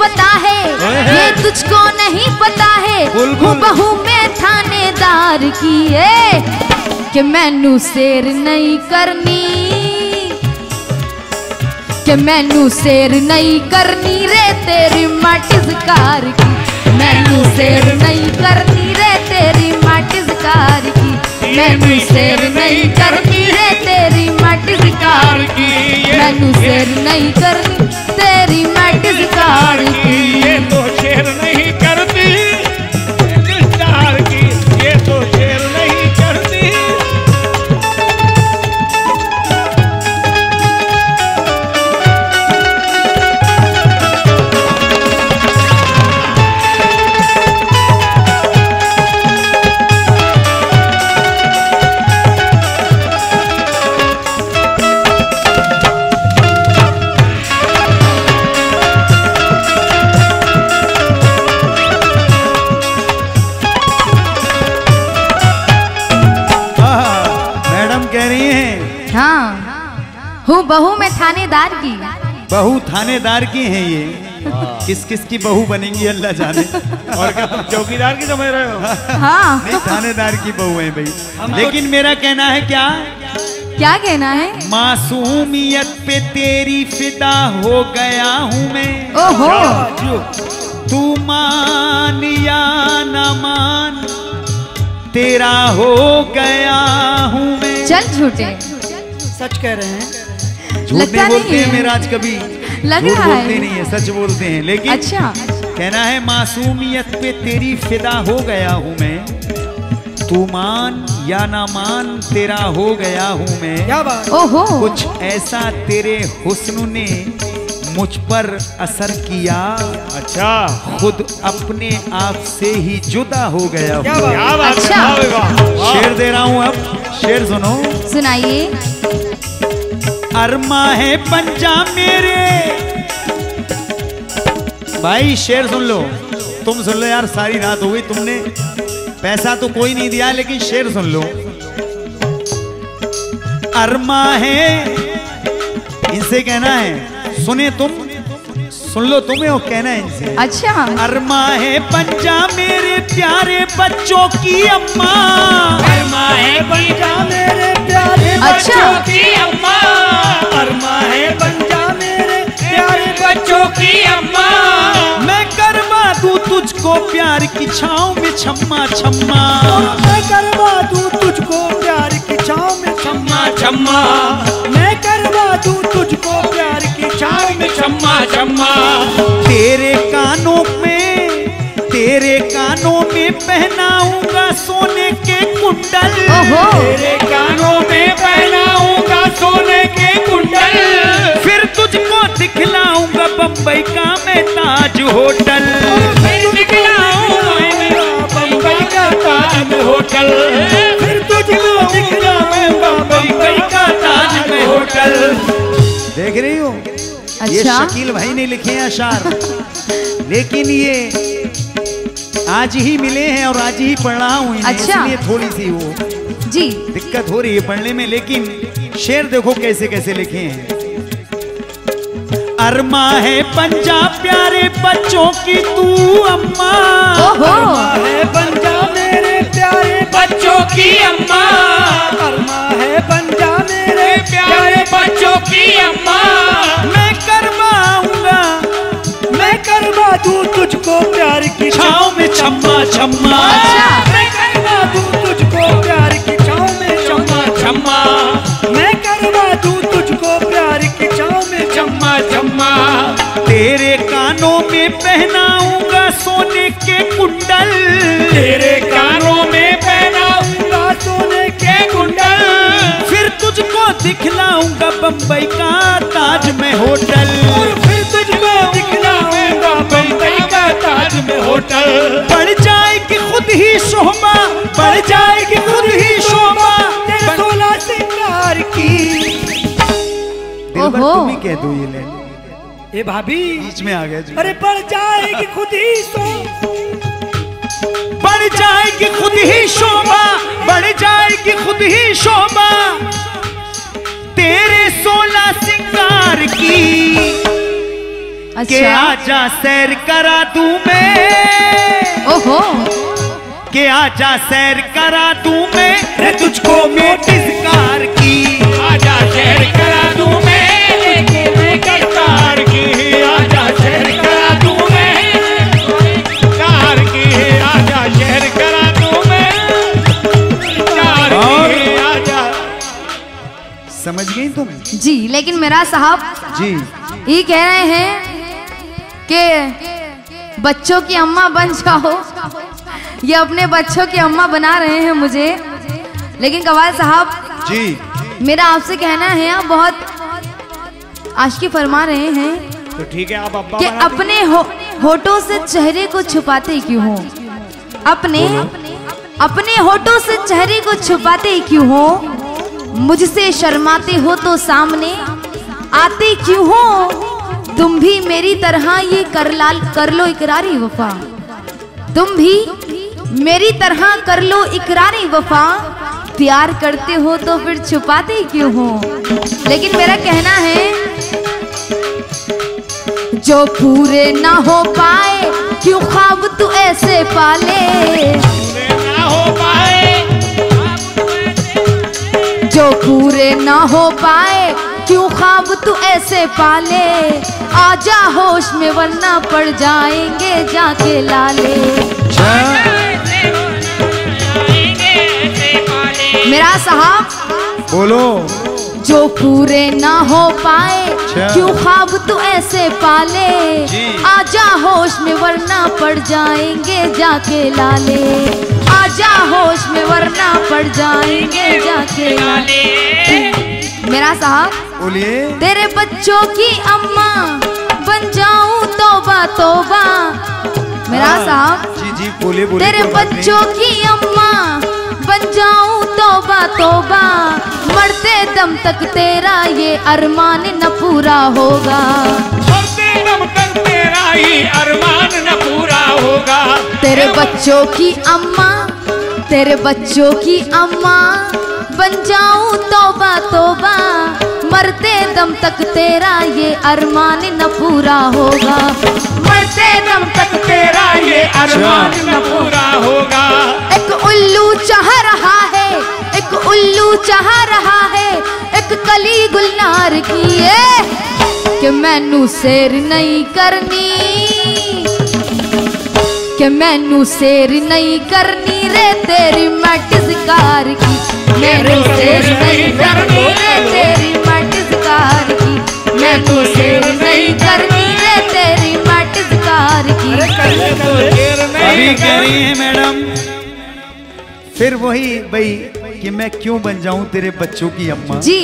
पता है, ये तुझको नहीं पता है। वो बहू में थानेदार की है कि मैनू शेर नहीं करनी, कि मैनू शेर नहीं करनी रे तेरी माटिस कार की। मैनू शेर नहीं करनी रे तेरी माटिस कार की। मैनू शेर नहीं करनी रे तेरी माटिस कार की। मैनू शेर नहीं करनी तेरी माटिस कार की। ये तो शेर नहीं करती कार की, ये तो शेर नहीं करती। हूँ बहू में थानेदार की। बहू थानेदार की हैं ये, किस किस की बहू बनेंगी अल्लाह जाने। और क्या तुम चौकीदार की समझ रहे हो? हाँ नहीं, थानेदार की बहू है भाई। लेकिन मेरा कहना है क्या कहना है? मासूमियत पे तेरी फिदा हो गया हूँ मैं। ओहो, तू मान या न मान तेरा हो गया हूँ मैं। चल झूठे, सच कह रहे हैं। झूठ नहीं बोलते हैं मेराज, कभी लग झूठ रहा बोलते है। नहीं है, सच बोलते हैं। लेकिन अच्छा, कहना है मासूमियत पे तेरी फिदा हो गया हूँ मैं। तू मान या ना मान तेरा हो गया हूँ मैं। क्या बात? ओहो, कुछ ऐसा तेरे हुस्न ने मुझ पर असर किया, अच्छा खुद अपने आप से ही जुदा हो गया हूँ। क्या बात? क्या बात अच्छा। है? शेर दे रहा हूँ, अब शेर सुनो। सुनाइए। अरमा है पंजा मेरे, भाई शेर सुन लो, तुम सुन लो यार, सारी रात हो गई, तुमने पैसा तो कोई नहीं दिया, लेकिन शेर सुन लो। अरमा है, इनसे कहना है, सुने तुम, सुन लो तुम्हें और कहना है इनसे। अच्छा, अरमा है पंजा मेरे प्यारे बच्चों की अम्मा। अरमा है पंजा मेरे प्यारे अच्छा। बच्चों की अम्मा। अरमा है पंजा मेरे प्यारे बच्चों की अम्मा। मैं करवा दूं तुझको प्यार की छाँव में छम्मा छम्मा। मैं करवा दूं तुझको प्यार की छाँव में छम्मा छम्मा। मैं करवा दूं तुझको प्यार की छाँव में छम्मा छम्मा। तेरे कानों में पहनाऊंगा सोने के कुंडल। ओहो, तेरे कानों में पहनाऊंगा सोने के कुंडल। फिर तुझको दिखलाऊंगा बम्बई का मैं ताज होटल। फिर दिखलाऊंगा बम्बई का ताज होटल। फिर तुझको दिखलाऊंगा बम्बई का ताज में होटल। देख रही हो, ये अच्छा। शकील भाई ने लिखे हैं अशार, लेकिन ये आज ही मिले हैं और आज ही पढ़ रहा हूँ इन्हें, अच्छा। इसलिए थोड़ी सी वो जी, दिक्कत हो रही है पढ़ने में। लेकिन शेर देखो कैसे कैसे लिखे हैं। अरमा है पंजाब प्यारे बच्चों की तू अम्मा। ओहो, है पंजा मेरे प्यारे बच्चों की अम्मा। अरमा है पंजा मेरे प्यारे बच्चों की अम्मा। मैं करवाऊंगा, मैं करवा दूं तुझको प्यार की छाँव में छम्मा छम्मा। अच्छा। मैं करवा दूं तुझको प्यार की छाँव में छम्मा छम्मा। मैं करवा दूं तुझको प्यार की छाँव में छम्मा छम्मा। तेरे कानों में पहनाऊंगा सोने के कुंडल। तेरे कानों में पहनाऊंगा सोने के कुंडल। फिर तुझको दिखलाऊंगा बम्बई का ताज में होटल। फिर तुझको दिखलाऊंगा बम्बई का ताज में होटल। बढ़ जाएगी खुद ही शोभा, बढ़ जाएगी खुद ही शोभा। 16 सिंगार की। दिलबर ओहो। तुम ही कह दो ये ले, ए भाभी, बीच में आ गया जी। अरे बढ़ जाएगी खुद ही बढ़ जाएगी खुद ही शोभा, बढ़ जाएगी खुद ही शोभा तेरे 16 सिंगार की। के आजा सैर करा दूं मैं, ओहो, के आजा सैर करा दूं मैं रे तुझको मोटिस कार की, आजा सैर करा दूं मैं कार की, आजा सैर करा दूं मैं कार की, आजा सैर करा दूं मैं कार की, आजा। समझ गई तुम? जी। लेकिन मेरा साहब जी ये कह रहे हैं कि बच्चों की अम्मा बन जाओ, ये अपने बच्चों की अम्मा बना रहे हैं मुझे। लेकिन कव्वाल साहब जी मेरा आपसे कहना है, आप बहुत आशिकी फरमा रहे हैं तो ठीक है, आप अब्बा कि बना अपने होठों से चेहरे को छुपाते क्यों हो, अपने होठों से चेहरे को छुपाते क्यों हो, मुझसे शर्माते हो तो सामने आते क्यों हो, तुम भी मेरी तरह ये कर लो इकरारी वफा, तुम भी मेरी तरह कर लो इकरारी वफा, प्यार करते हो तो फिर छुपाते क्यों हो। लेकिन मेरा कहना है जो पूरे ना हो पाए क्यों ख्वाब तू ऐसे पाले, ना हो पाए, जो पूरे ना हो पाए क्यों ख्वाब तू ऐसे पाले, आजा होश में वरना पड़ जाएंगे जाके लाले। मेरा साहब बोलो, जो पूरे ना हो पाए क्यों ख्वाब तू ऐसे पाले, आजा होश में वरना पड़ जाएंगे जाके लाले, आजा होश में वरना पड़ जाएंगे जाके लाले। मेरा साहब बोलिए। तेरे बच्चों की अम्मा बन जाऊं तौबा तौबा। मेरा साहब जी जी बोलिए बोलिए। तेरे बच्चों की अम्मा बन जाऊं तौबा तौबा, मरते दम तक तेरा ये अरमान न पूरा होगा, मरते दम तक तेरा ही अरमान न पूरा होगा। तेरे बच्चों की अम्मा, तेरे बच्चों की अम्मा बन जाऊं तौबा तौबा, मरते दम तक तेरा ये अरमान न पूरा होगा, मरते दम तक तेरा ये अरमान न पूरा होगा। एक उल्लू चाह रहा है, एक उल्लू चाह रहा है, एक कली गुलनार की है कि मैनू शेर नहीं करनी, कि मैनू शेर नहीं करनी रे तेरी मटकार की, मैनू शेर नहीं करनी रे तेरी मटकार की, मैनू शेर नहीं करनी रे तेरी मटकार की। अभी कह रही है मैडम फिर वही भाई कि मैं क्यों बन जाऊं तेरे बच्चों की अम्मा। जी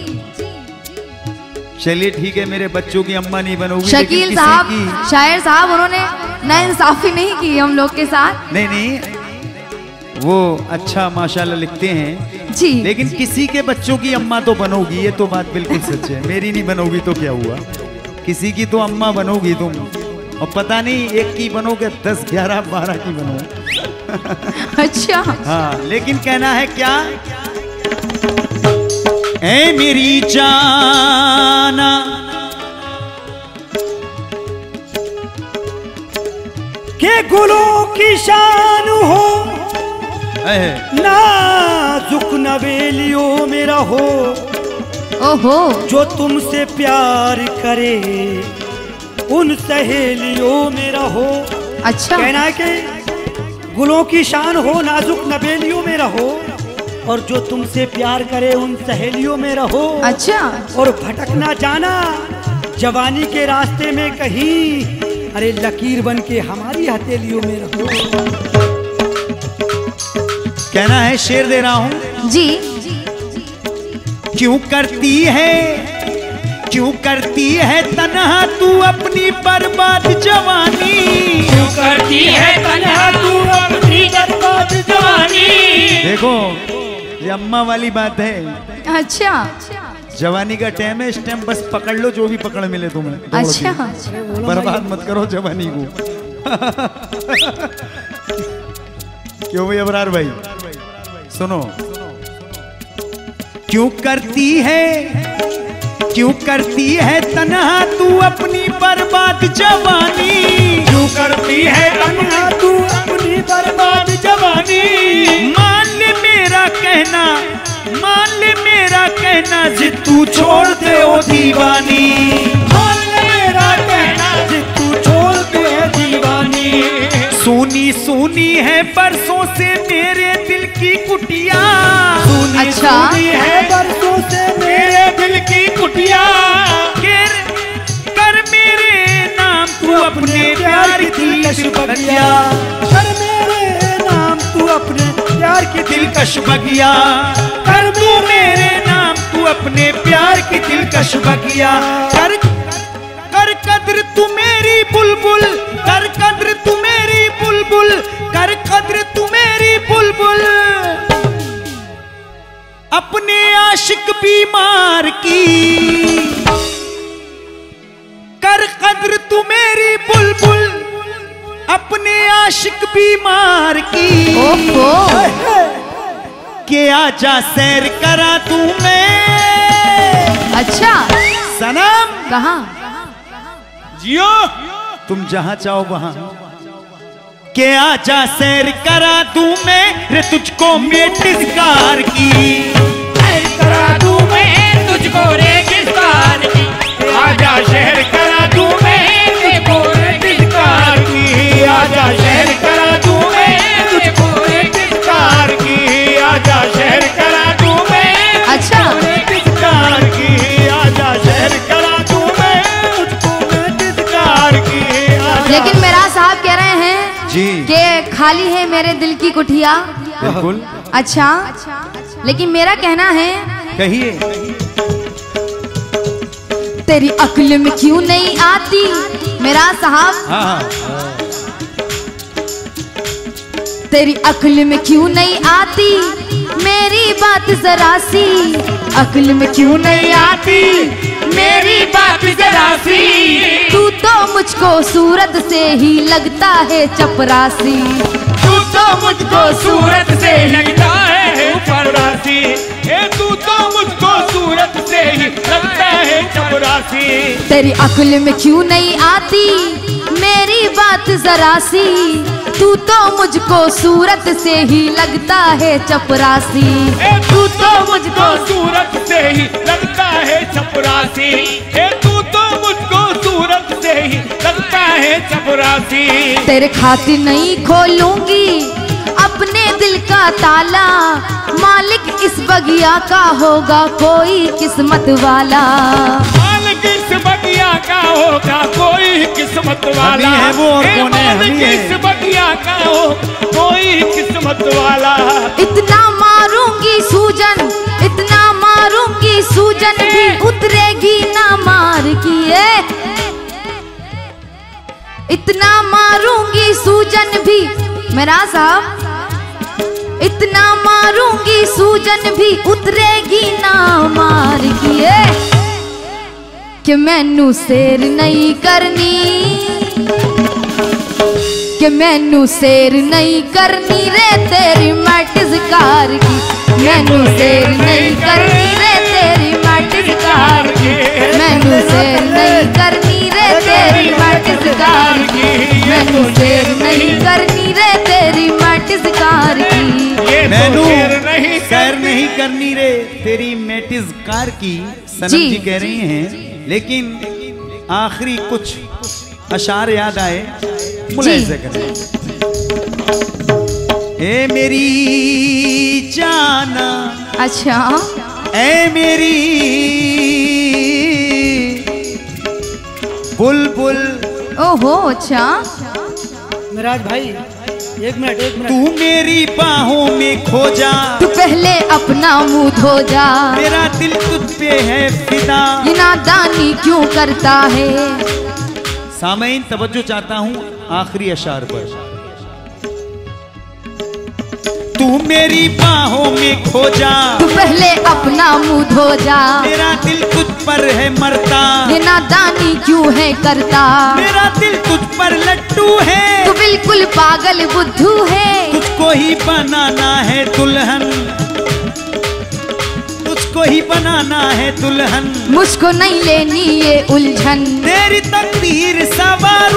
चलिए ठीक है, मेरे बच्चों की अम्मा नहीं बनोगी, शकील साहब शायर साहब उन्होंने नाइंसाफी नहीं की हम लोग के साथ। नहीं नहीं वो अच्छा माशाल्लाह लिखते हैं जी, लेकिन किसी के बच्चों की अम्मा तो बनोगी, ये तो बात बिल्कुल सच है। मेरी नहीं बनोगी तो क्या हुआ, किसी की तो अम्मा बनोगी तुम, और पता नहीं एक की बनोगे 10 11 12 की बनो। अच्छा हाँ, लेकिन कहना है क्या, ऐ मेरी जाना के गुलों की शान हो, नाजुक नवेलियों में रहो, ओहो, जो तुमसे प्यार करे उन सहेलियों में रहो। अच्छा कहना है कि गुलों की शान हो, नाजुक नवेलियों में रहो, और जो तुमसे प्यार करे उन सहेलियों में रहो। अच्छा, और भटक ना जाना जवानी के रास्ते में कहीं, अरे लकीर बन के हमारी हथेलियों में रहो। कहना है, शेर दे रहा हूं जी। क्यों करती है, क्यों करती है तन्हा तू अपनी बर्बाद जवानी, क्यों करती है तन्हा तू अपनी बर्बाद जवानी। देखो ये अम्मा वाली बात है, अच्छा जवानी का टाइम है, इस टाइम बस पकड़ लो जो भी पकड़ मिले तुम्हें, दौड़ अच्छा के। बर्बाद मत करो जवानी को। क्यों भाई अबरार भाई सुनो, क्यों करती है, क्यों करती है तन्हा तू अपनी बर्बाद जवानी, क्यों करती है अन्ना तू अपनी बर्बाद जवानी। मान ले मेरा कहना, मान ले मेरा कहना, जिद तू छोड़ दे ओ दीवानी, मान ले मेरा कहना, जिद तू छोड़ दे दीवानी। सुनी सुनी है बरसों से मेरे दिल की कुटिया, सुनी अच्छा। सुनी है बरसों से मेरे दिल की कुटिया। कर मेरे नाम तू अपने प्यार की दिलकश बगिया, कर मेरे नाम तू अपने प्यार की दिलकश बगिया, कर तू मेरे नाम तू अपने प्यार की दिलकश बगिया। कर कर कद्र तू मेरी बुलबुल, कर कद्र तू मेरी बुलबुल, कर कद्र तू मेरी बुलबुल, अपने आशिक बीमार की, कर कद्र तू मेरी बुलबुल, अपने आशिक बीमार की। ओहो, के आजा सैर करा तू मैं अच्छा सनम, कहाँ? जियो तुम जहां चाहो वहां, के आजा सैर करा दूं मैं रे तुझको मेटिस्कार की, करा दूं मैं तुझको रेगिस्तान की। आजा शहर करा दूं मैं तुझको रेगिस्तान की। आजा शहर करा दूं मैं तुझको रेगिस्तान की। आजा शहर करा दूं मैं अच्छा रेगिस्तान की। आजा शहर करा दूं मैं तुझको रेगिस्तान की। लेकिन मेरा साहब कह रहे हैं जी कि खाली है मेरे दिल की कुठिया। बिल्कुल अच्छा, लेकिन मेरा कहना है कहिए। तेरी अक्ल में क्यों नहीं आती मेरा साहब, हाँ तेरी अक्ल में क्यों नहीं आती मेरी बात जरा सी, अक्ल में क्यों नहीं आती मेरी बात जरा सी, तू तो मुझको सूरत से ही लगता है चपरासी, तू तो मुझको सूरत से लगता है चपरासी। तू तो मुझको सूरत से ही लगता है चपरासी। तेरी अक्ल में क्यों नहीं आती मेरी बात जरा सी, तू तो मुझको सूरत से ही लगता है चपरासी, तू तो मुझको सूरत से ही लगता है चपरासी। तू तो मुझको सूरत से ही लगता है चपरासी। तेरे खातिर नहीं खोलूंगी अपने दिल का ताला, मालिक इस बगिया का होगा कोई किस्मत वाला, मालिक इस बगिया का होगा कोई किस्मत वाला। हम ही है वो और कौन है, हम ही मालिक है। इस बगिया का हो कोई किस्मत वाला। इतना मारूंगी सूजन, इतना मारूंगी सूजन भी उतरेगी ना मार किए, इतना मारूंगी सूजन भी मेरा साहब, इतना मारूंगी सूजन भी उतरेगी ना मार किए, कि मैनू शेर नहीं करनी, कि मैनू शेर नहीं करनी रे तेरी मटजकार की, मैनू शेर नहीं करनी रे तेरी मटजकार की, मैनू शेर नहीं करनी रे तेरी मटजकार की, मैनू शेर नहीं करनी रे तेरी मटजकार की। मैनू शेर नहीं सैर नहीं करनी रे तेरी मेटिज कार की, सनम जी। जी कह रही हैं। लेकिन आखिरी कुछ अशार याद आए, मुलाहिज़ा करें। ए मेरी जाना, अच्छा, ए मेरी बुलबुल, ओहो अच्छा, मिराज भाई एक मिनट तू मेरी बाहों में खो जा, तू पहले अपना मुंह धो जा, मेरा दिल तुझ पे है फिदा। ये नादानी क्यों करता है। सामईन तवज्जो चाहता हूँ आखिरी अशार पर। तू मेरी बाहों में खो जा, तू पहले अपना मुंह धो जा, मेरा दिल तुझ पर है मरता, ये नादानी क्यों है करता, मेरा दिल तुझ पर लट्टू है, तू बिल्कुल पागल बुद्धू है, तुझको ही बनाना है दुल्हन, तुझको ही बनाना है दुल्हन, मुझको नहीं लेनी ये उलझन, तेरी तकदीर सवार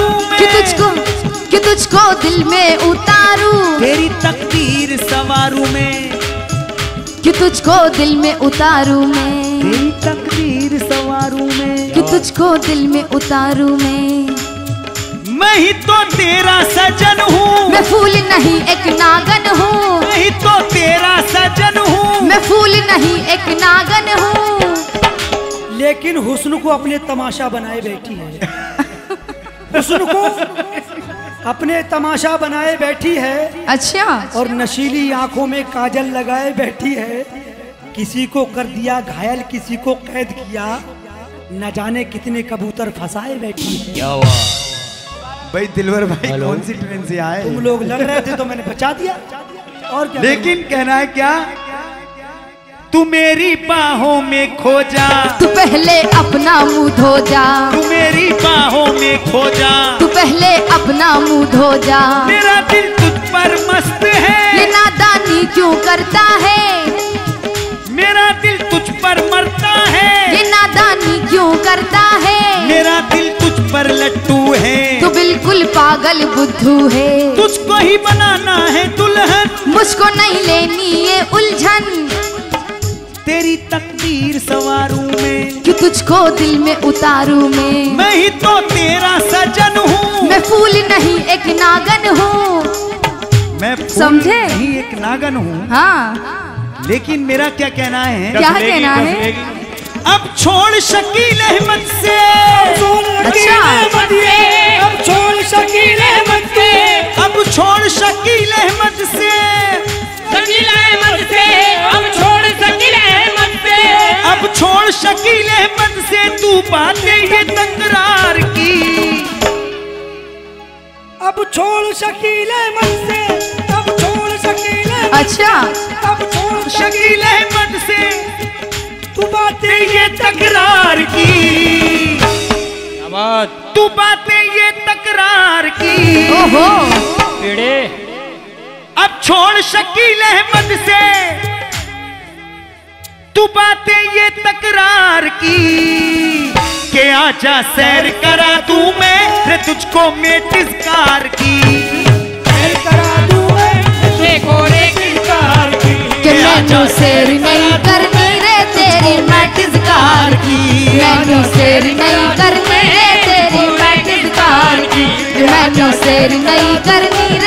तुझको दिल में उतारूं, तेरी तकदीर सवारूं मैं, कि तुझको दिल में उतारूं मैं, तेरी तकदीर सवारूं मैं, कि तुझको दिल में उतारूं मैं। मैं ही तो तेरा सजन हूँ, मैं फूल नहीं एक नागन हूँ, मैं ही तो तेरा सजन हूँ, मैं फूल नहीं एक नागन हूँ। लेकिन हुस्न को अपने तमाशा बनाए बैठी है। हुस्न को अपने तमाशा बनाए बैठी है, अच्छा। और नशीली आंखों में काजल लगाए बैठी है। किसी को कर दिया घायल, किसी को कैद किया, न जाने कितने कबूतर फंसाए बैठी है। क्या हुआ भाई दिलवर भाई, कौन सी ट्रेन से आए? तुम लोग लग रहे थे तो मैंने बचा दिया, और क्या? लेकिन कहना है क्या, तू मेरी बाहों में खो जा, तू पहले अपना मुंह धो जा, तू मेरी बाहों में खो जा, तू पहले अपना मुंह धो जा। मेरा दिल तुझ पर मस्त है, ये नादानी क्यों करता है, मेरा दिल तुझ पर मरता है, ये नादानी क्यों करता है। मेरा दिल तुझ पर लट्टू है, तू बिल्कुल पागल बुद्धू है, तुझको ही बनाना है दुल्हन, मुझको नहीं लेनी ये उलझन। तेरी तकदीर सवारूं मैं, कि तुझको दिल में उतारूं मैं ही तो तेरा सजन हूँ, मैं फूल नहीं एक नागन हूँ। मैं फूल समझे? नहीं एक नागन हूँ। हाँ, लेकिन मेरा क्या कहना है, क्या कहना है? अब छोड़ शकील अहमद से, अच्छा। अब छोड़ शकील अहमद से, अब छोड़ शकील अहमद से, शकील अहमद से, अब छोड़ शकील अहमद से, अब छोड़ शकील अहमद से, तू बातें ये तकरार की, अब छोड़ शकील अहमद से, अब छोड़ शकील अहमद, अच्छा। अब छोड़ शकील अहमद से, तू बातें ये तकरार की, तू बातें ये तकरार की। ओहो, पेड़े अब छोड़ शकील अहमद से, तू बातें ये तकरार की, के आजा सैर करा दूं मैं रे तुझको मेटिस्कार की, सैर करा दूं मैं तुझे गोरे की कार की, कि मैनू सैर नहीं करनी रे तेरी मैटिस्कार की, मैनू सैर नहीं करनी रे तेरी मैटिस्कार की, मैनू सैर नहीं करनी